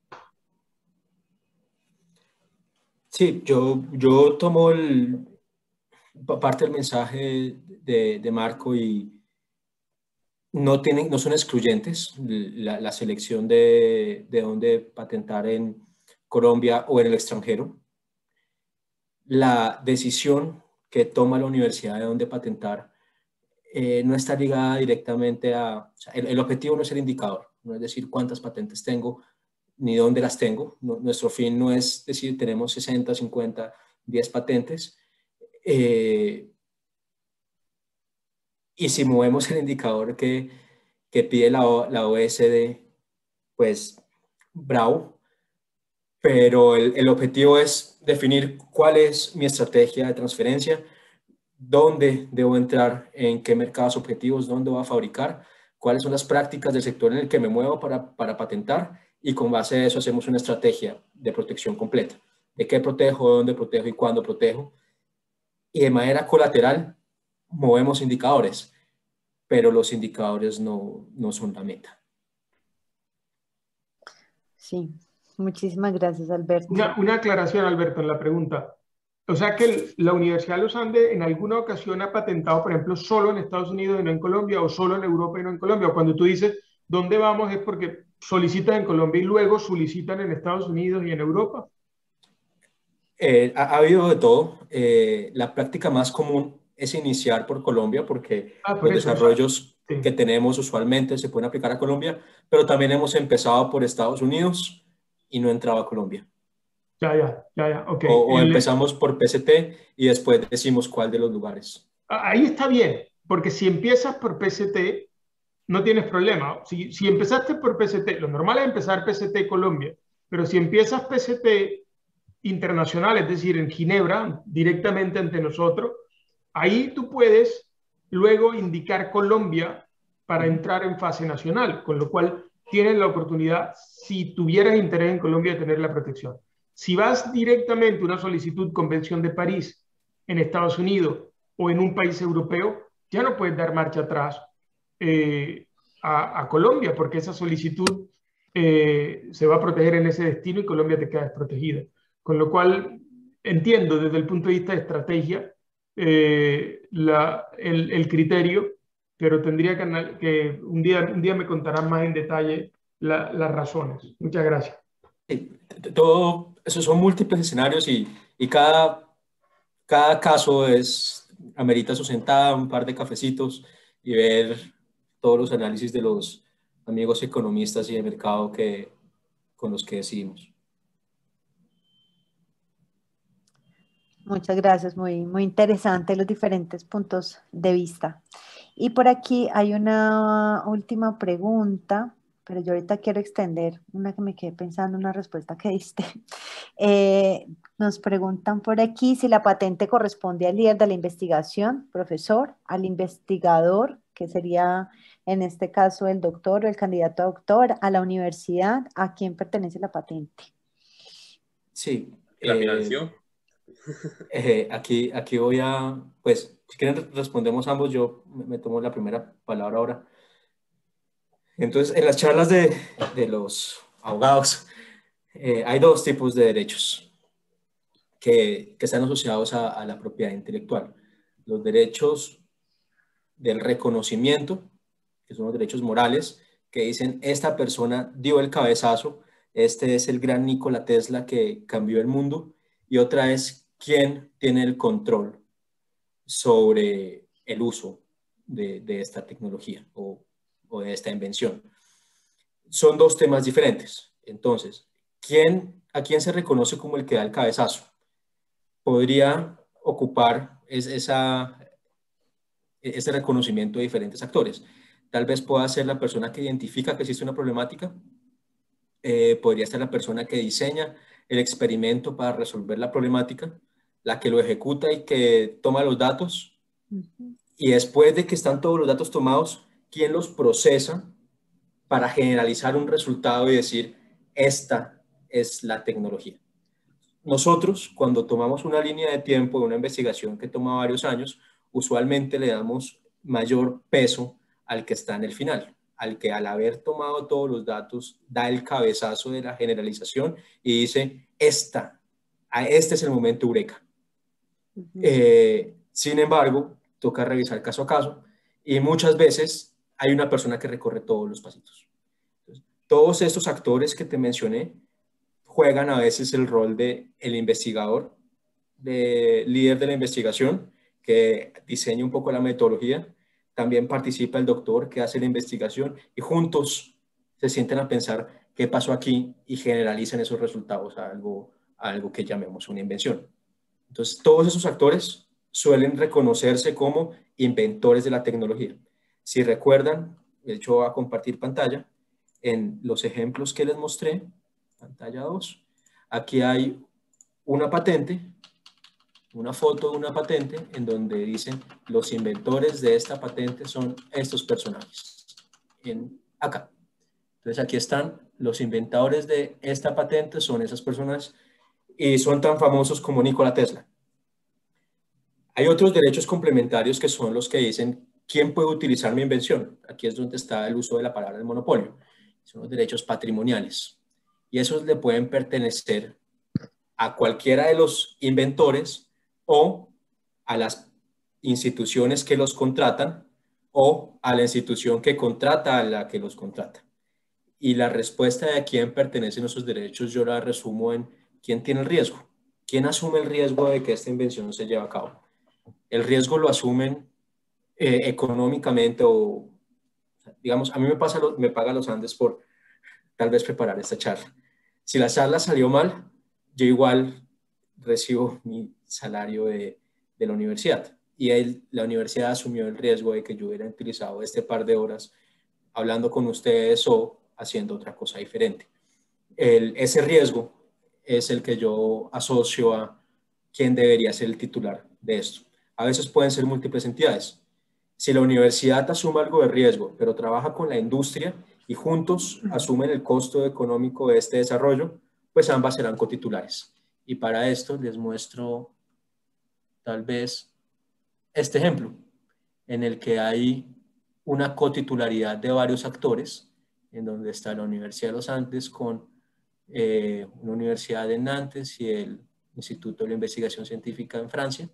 Sí, yo tomo parte del mensaje de Marco y no son excluyentes la selección de dónde patentar en Colombia o en el extranjero. La decisión que toma la universidad de dónde patentar no está ligada directamente a... O sea, el objetivo no es el indicador, no es decir cuántas patentes tengo, ni dónde las tengo. Nuestro fin no es decir tenemos 60, 50, 10 patentes. Y si movemos el indicador que pide la OECD, pues bravo, pero el objetivo es definir cuál es mi estrategia de transferencia, dónde debo entrar, en qué mercados objetivos, dónde voy a fabricar, cuáles son las prácticas del sector en el que me muevo para patentar, y con base a eso hacemos una estrategia de protección completa. De qué protejo, dónde protejo y cuándo protejo. Y de manera colateral movemos indicadores, pero los indicadores no son la meta. Sí, muchísimas gracias, Alberto. Una aclaración, Alberto, en la pregunta. O sea que la Universidad de los Andes en alguna ocasión ha patentado, por ejemplo, solo en Estados Unidos y no en Colombia, o solo en Europa y no en Colombia. O cuando tú dices, ¿dónde vamos? Es porque solicitan en Colombia y luego solicitan en Estados Unidos y en Europa. Ha habido de todo. La práctica más común es iniciar por Colombia, porque Por los eso, desarrollos sí. que tenemos usualmente se pueden aplicar a Colombia, pero también hemos empezado por Estados Unidos y no entraba a Colombia. Ya, ok. O empezamos por PCT y después decimos cuál de los lugares. Ahí está bien, porque si empiezas por PCT, no tienes problema. Si empezaste por PCT, lo normal es empezar PCT Colombia, pero si empiezas PCT internacional, es decir, en Ginebra, directamente ante nosotros, ahí tú puedes luego indicar Colombia para entrar en fase nacional, con lo cual tienes la oportunidad, si tuvieras interés en Colombia, de tener la protección. Si vas directamente a una solicitud Convención de París en Estados Unidos o en un país europeo, ya no puedes dar marcha atrás a Colombia, porque esa solicitud se va a proteger en ese destino y Colombia te queda desprotegida. Con lo cual, entiendo desde el punto de vista de estrategia el criterio, pero tendría que un día me contarán más en detalle las razones. Muchas gracias. Todo eso son múltiples escenarios y cada caso amerita su sentada, un par de cafecitos y ver todos los análisis de los amigos economistas y de mercado con los que decidimos. Muchas gracias, muy interesante los diferentes puntos de vista. Y por aquí hay una última pregunta, pero yo ahorita quiero extender una que me quedé pensando, una respuesta que diste. Nos preguntan por aquí si la patente corresponde al líder de la investigación, profesor, al investigador, que sería en este caso el doctor o el candidato a doctor, a la universidad, ¿a quién pertenece la patente? Sí. ¿La financió? Aquí voy a, pues, si quieren respondemos ambos, yo me tomo la primera palabra ahora. Entonces, en las charlas de los abogados, hay dos tipos de derechos que están asociados a la propiedad intelectual. Los derechos del reconocimiento, que son los derechos morales, que dicen, esta persona dio el cabezazo, este es el gran Nikola Tesla que cambió el mundo, y otra es quién tiene el control sobre el uso de esta tecnología o de esta invención. Son dos temas diferentes. Entonces, ¿a quién se reconoce como el que da el cabezazo? Podría ocupar ese reconocimiento de diferentes actores. Tal vez pueda ser la persona que identifica que existe una problemática, podría ser la persona que diseña el experimento para resolver la problemática, la que lo ejecuta y que toma los datos, y después de que están todos los datos tomados, ¿quién los procesa para generalizar un resultado y decir, esta es la tecnología? Nosotros, cuando tomamos una línea de tiempo de una investigación que toma varios años, usualmente le damos mayor peso al que está en el final, al que al haber tomado todos los datos da el cabezazo de la generalización y dice, este es el momento eureka. Sin embargo, toca revisar caso a caso y muchas veces hay una persona que recorre todos los pasitos. Entonces, todos estos actores que te mencioné juegan a veces el rol de el investigador, de líder de la investigación, que diseña un poco la metodología, también participa el doctor que hace la investigación y juntos se sienten a pensar qué pasó aquí y generalizan esos resultados a algo que llamemos una invención. Entonces, todos esos actores suelen reconocerse como inventores de la tecnología. Si recuerdan, de hecho voy a compartir pantalla, en los ejemplos que les mostré, pantalla 2, aquí hay una patente, una foto de una patente en donde dicen los inventores de esta patente son estos personajes. Acá. Entonces aquí están los inventores de esta patente, son esas personas y son tan famosos como Nikola Tesla. Hay otros derechos complementarios que son los que dicen quién puede utilizar mi invención. Aquí es donde está el uso de la palabra del monopolio. Son los derechos patrimoniales. Y esos le pueden pertenecer a cualquiera de los inventores o a las instituciones que los contratan o a la institución que contrata a la que los contrata. Y la respuesta de a quién pertenecen esos derechos yo la resumo en quién tiene el riesgo. ¿Quién asume el riesgo de que esta invención se lleve a cabo? El riesgo lo asumen económicamente o, digamos, a mí me paga los Andes por tal vez preparar esta charla. Si la charla salió mal, yo igual recibo mi salario de la universidad. Y la universidad asumió el riesgo de que yo hubiera utilizado este par de horas hablando con ustedes o haciendo otra cosa diferente. Ese riesgo es el que yo asocio a quién debería ser el titular de esto. A veces pueden ser múltiples entidades. Si la universidad asume algo de riesgo, pero trabaja con la industria y juntos asumen el costo económico de este desarrollo, pues ambas serán cotitulares. Y para esto les muestro tal vez este ejemplo, en el que hay una cotitularidad de varios actores, en donde está la Universidad de los Andes con una universidad en Nantes y el Instituto de la Investigación Científica en Francia,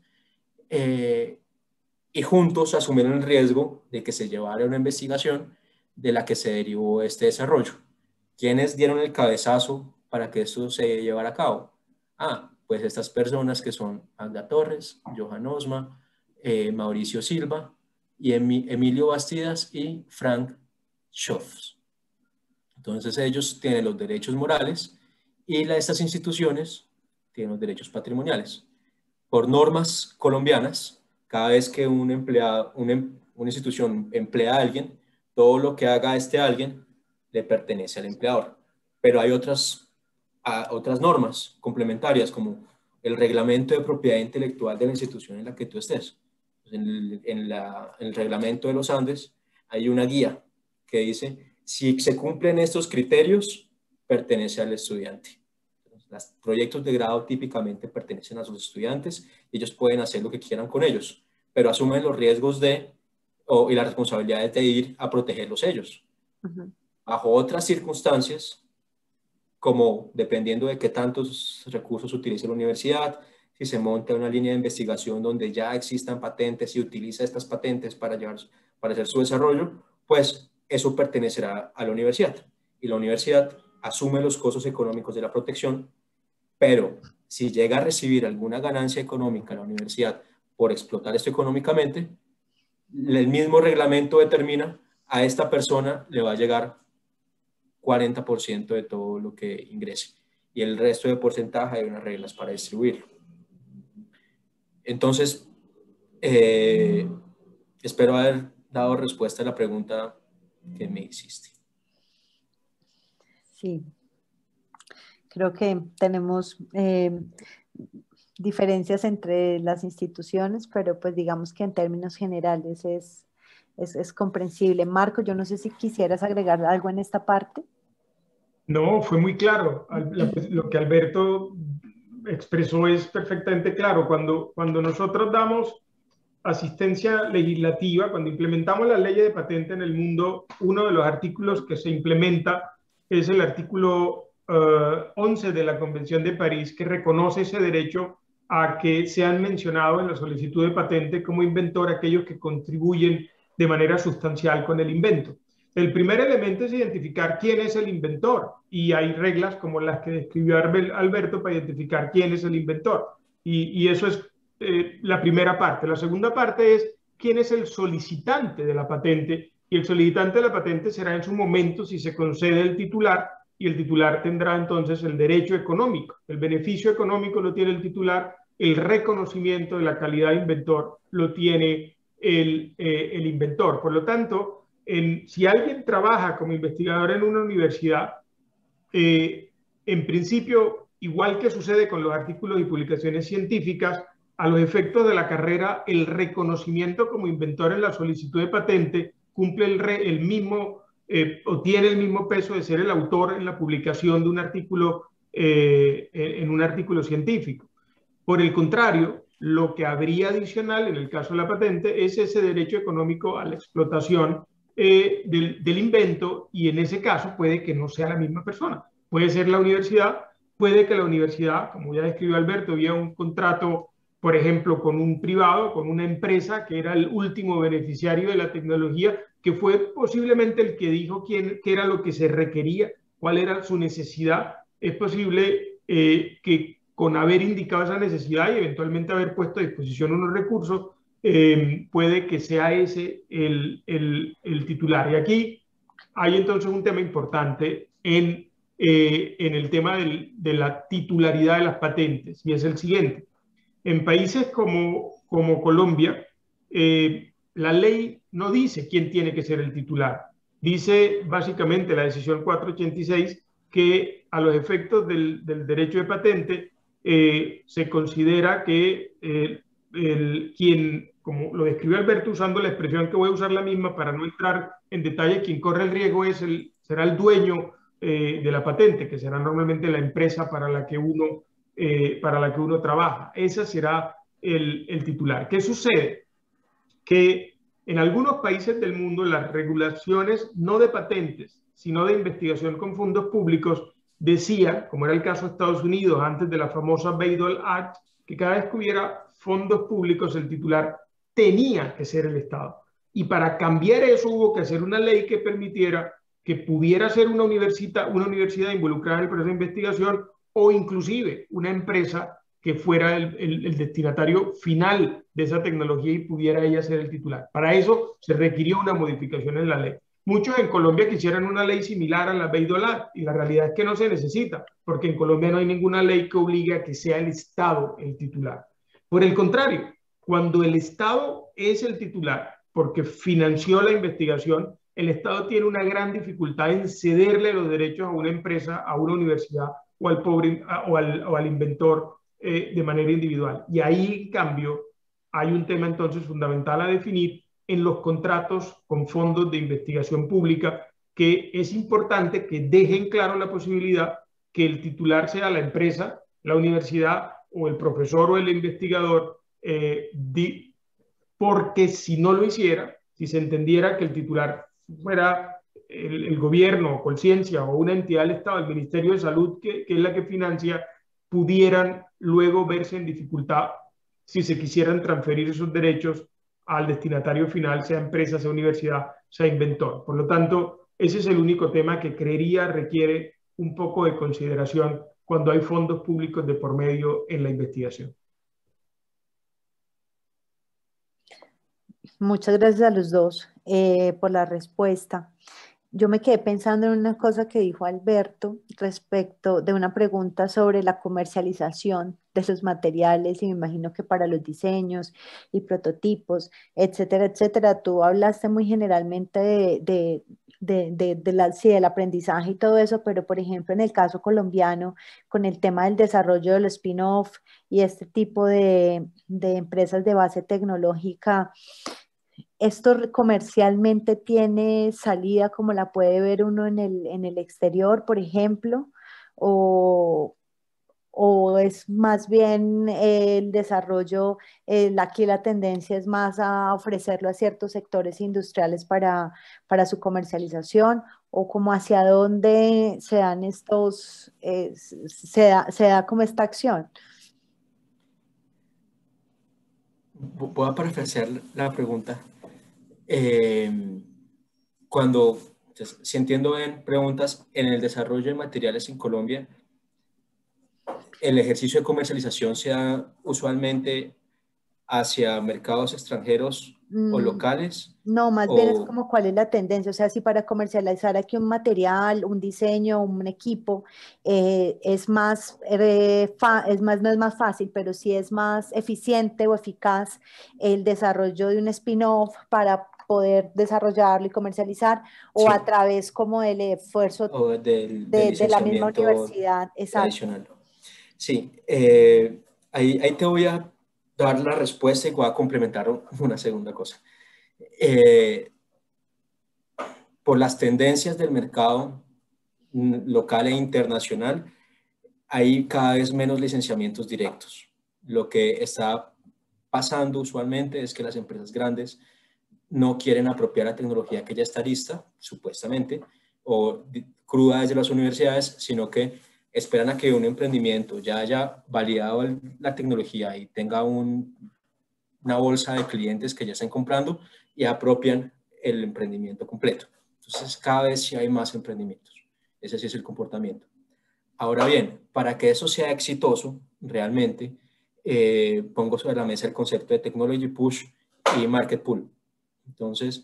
y juntos asumieron el riesgo de que se llevara una investigación de la que se derivó este desarrollo. ¿Quiénes dieron el cabezazo para que esto se llevara a cabo? Pues estas personas que son Agda Torres, Johan Osma, Mauricio Silva, y Emilio Bastidas y Frank Schoffs. Entonces ellos tienen los derechos morales y estas instituciones tienen los derechos patrimoniales. Por normas colombianas, cada vez que una institución emplea a alguien, todo lo que haga este alguien le pertenece al empleador. Pero hay otras normas complementarias, como el reglamento de propiedad intelectual de la institución en la que tú estés. En el reglamento de los Andes hay una guía que dice, si se cumplen estos criterios, pertenece al estudiante. Los proyectos de grado típicamente pertenecen a sus estudiantes, ellos pueden hacer lo que quieran con ellos, pero asumen los riesgos y las responsabilidades de ir a protegerlos ellos. Bajo otras circunstancias, como dependiendo de qué tantos recursos utilice la universidad, si se monta una línea de investigación donde ya existan patentes y utiliza estas patentes para hacer su desarrollo, pues eso pertenecerá a la universidad. Y la universidad asume los costos económicos de la protección, pero si llega a recibir alguna ganancia económica la universidad por explotar esto económicamente, el mismo reglamento determina a esta persona le va a llegar 40% de todo lo que ingrese. Y el resto de porcentaje hay unas reglas para distribuirlo. Entonces, espero haber dado respuesta a la pregunta que me hiciste. Sí, creo que tenemos diferencias entre las instituciones, pero pues digamos que en términos generales es comprensible. Marco, yo no sé si quisieras agregar algo en esta parte. No, fue muy claro. Lo que Alberto expresó es perfectamente claro. Cuando nosotros damos asistencia legislativa, cuando implementamos la ley de patente en el mundo, uno de los artículos que se implementa es el artículo 11 de la Convención de París, que reconoce ese derecho a que sean mencionados en la solicitud de patente como inventor aquellos que contribuyen de manera sustancial con el invento. El primer elemento es identificar quién es el inventor, y hay reglas como las que describió Alberto para identificar quién es el inventor, y eso es la primera parte. La segunda parte es quién es el solicitante de la patente, y el solicitante de la patente será en su momento si se concede el titular, y el titular tendrá entonces el derecho económico. El beneficio económico lo tiene el titular, el reconocimiento de la calidad de inventor lo tiene el inventor. Por lo tanto, si alguien trabaja como investigador en una universidad, en principio, igual que sucede con los artículos y publicaciones científicas, a los efectos de la carrera, el reconocimiento como inventor en la solicitud de patente cumple el mismo o tiene el mismo peso de ser el autor en la publicación de un artículo, en un artículo científico. Por el contrario, lo que habría adicional en el caso de la patente es ese derecho económico a la explotación del invento, y en ese caso puede que no sea la misma persona. Puede ser la universidad, puede que la universidad, como ya describió Alberto, había un contrato, por ejemplo, con un privado, con una empresa que era el último beneficiario de la tecnología, que fue posiblemente el que dijo qué era lo que se requería, cuál era su necesidad. Es posible que con haber indicado esa necesidad y eventualmente haber puesto a disposición unos recursos, puede que sea ese el titular. Y aquí hay entonces un tema importante en el tema de la titularidad de las patentes, y es el siguiente. En países como Colombia, la ley no dice quién tiene que ser el titular. Dice básicamente la decisión 486 que a los efectos del derecho de patente se considera que quien, como lo describió Alberto usando la expresión que voy a usar la misma para no entrar en detalle, quien corre el riesgo será el dueño de la patente, que será normalmente la empresa para la que uno trabaja. Ese será el titular. ¿Qué sucede? Que en algunos países del mundo las regulaciones no de patentes, sino de investigación con fondos públicos, decían, como era el caso de Estados Unidos antes de la famosa Bayh-Dole Act, que cada vez que hubiera fondos públicos el titular tenía que ser el Estado. Y para cambiar eso hubo que hacer una ley que permitiera que pudiera ser una universidad involucrada en el proceso de investigación, o inclusive una empresa que fuera el destinatario final de esa tecnología y pudiera ella ser el titular. Para eso se requirió una modificación en la ley. Muchos en Colombia quisieran una ley similar a la Bayh-Dole Act, y la realidad es que no se necesita, porque en Colombia no hay ninguna ley que obligue a que sea el Estado el titular. Por el contrario, cuando el Estado es el titular, porque financió la investigación, el Estado tiene una gran dificultad en cederle los derechos a una empresa, a una universidad o al inventor de manera individual. Y ahí, en cambio, hay un tema entonces fundamental a definir en los contratos con fondos de investigación pública, que es importante que dejen claro la posibilidad que el titular sea la empresa, la universidad o el profesor o el investigador, porque si no lo hiciera, si se entendiera que el titular fuera el gobierno, Colciencia o una entidad del Estado, el Ministerio de Salud, que es la que financia, pudieran luego verse en dificultad si se quisieran transferir esos derechos al destinatario final, sea empresa, sea universidad, sea inventor. Por lo tanto, ese es el único tema que creería requiere un poco de consideración cuando hay fondos públicos de por medio en la investigación. Muchas gracias a los dos por la respuesta. Yo me quedé pensando en una cosa que dijo Alberto respecto de una pregunta sobre la comercialización de los materiales, y me imagino que para los diseños y prototipos, etcétera, etcétera. Tú hablaste muy generalmente sí, del aprendizaje y todo eso, pero por ejemplo en el caso colombiano, con el tema del desarrollo del spin-off y este tipo de empresas de base tecnológica, ¿esto comercialmente tiene salida como la puede ver uno en el exterior, por ejemplo? ¿O es más bien el desarrollo, aquí la tendencia es más a ofrecerlo a ciertos sectores industriales para su comercialización? ¿O como hacia dónde se dan se da como esta acción? Voy a parafrasear la pregunta. Si entiendo bien preguntas, en el desarrollo de materiales en Colombia, el ejercicio de comercialización se da usualmente hacia mercados extranjeros o locales? No, más bien es O, como cuál es la tendencia. O sea, si para comercializar aquí un material, un diseño, un equipo, es más, no es más fácil, pero sí es más eficiente o eficaz el desarrollo de un spin-off para poder desarrollarlo y comercializar, o a sí, través como del esfuerzo o del de la misma licenciamiento universidad. Exacto. tradicional. Sí, ahí te voy a dar la respuesta y voy a complementar una segunda cosa. Eh, por las tendencias del mercado local e internacional, hay cada vez menos licenciamientos directos. Lo que está pasando usualmente es que las empresas grandes no quieren apropiar la tecnología que ya está lista, supuestamente, o cruda desde las universidades, sino que esperan a que un emprendimiento ya haya validado la tecnología y tenga una bolsa de clientes que ya estén comprando y apropian el emprendimiento completo. Entonces, cada vez sí hay más emprendimientos. Ese sí es el comportamiento. Ahora bien, para que eso sea exitoso, realmente, pongo sobre la mesa el concepto de Technology Push y Market Pull. Entonces,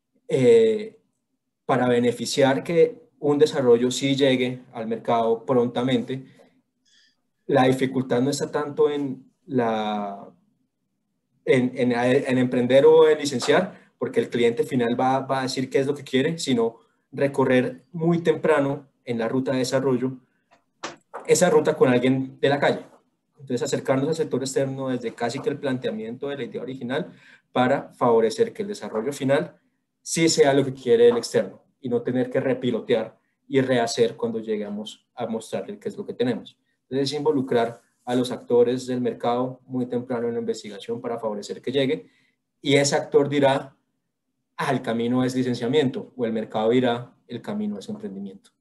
para beneficiar que un desarrollo sí llegue al mercado prontamente, la dificultad no está tanto en emprender o en licenciar, porque el cliente final va a decir qué es lo que quiere, sino recorrer muy temprano en la ruta de desarrollo esa ruta con alguien de la calle. Entonces, acercarnos al sector externo desde casi que el planteamiento de la idea original para favorecer que el desarrollo final sí sea lo que quiere el externo y no tener que repilotear y rehacer cuando lleguemos a mostrarle qué es lo que tenemos. Entonces, involucrar a los actores del mercado muy temprano en la investigación para favorecer que llegue, y ese actor dirá, el camino es licenciamiento, o el mercado dirá, el camino es emprendimiento.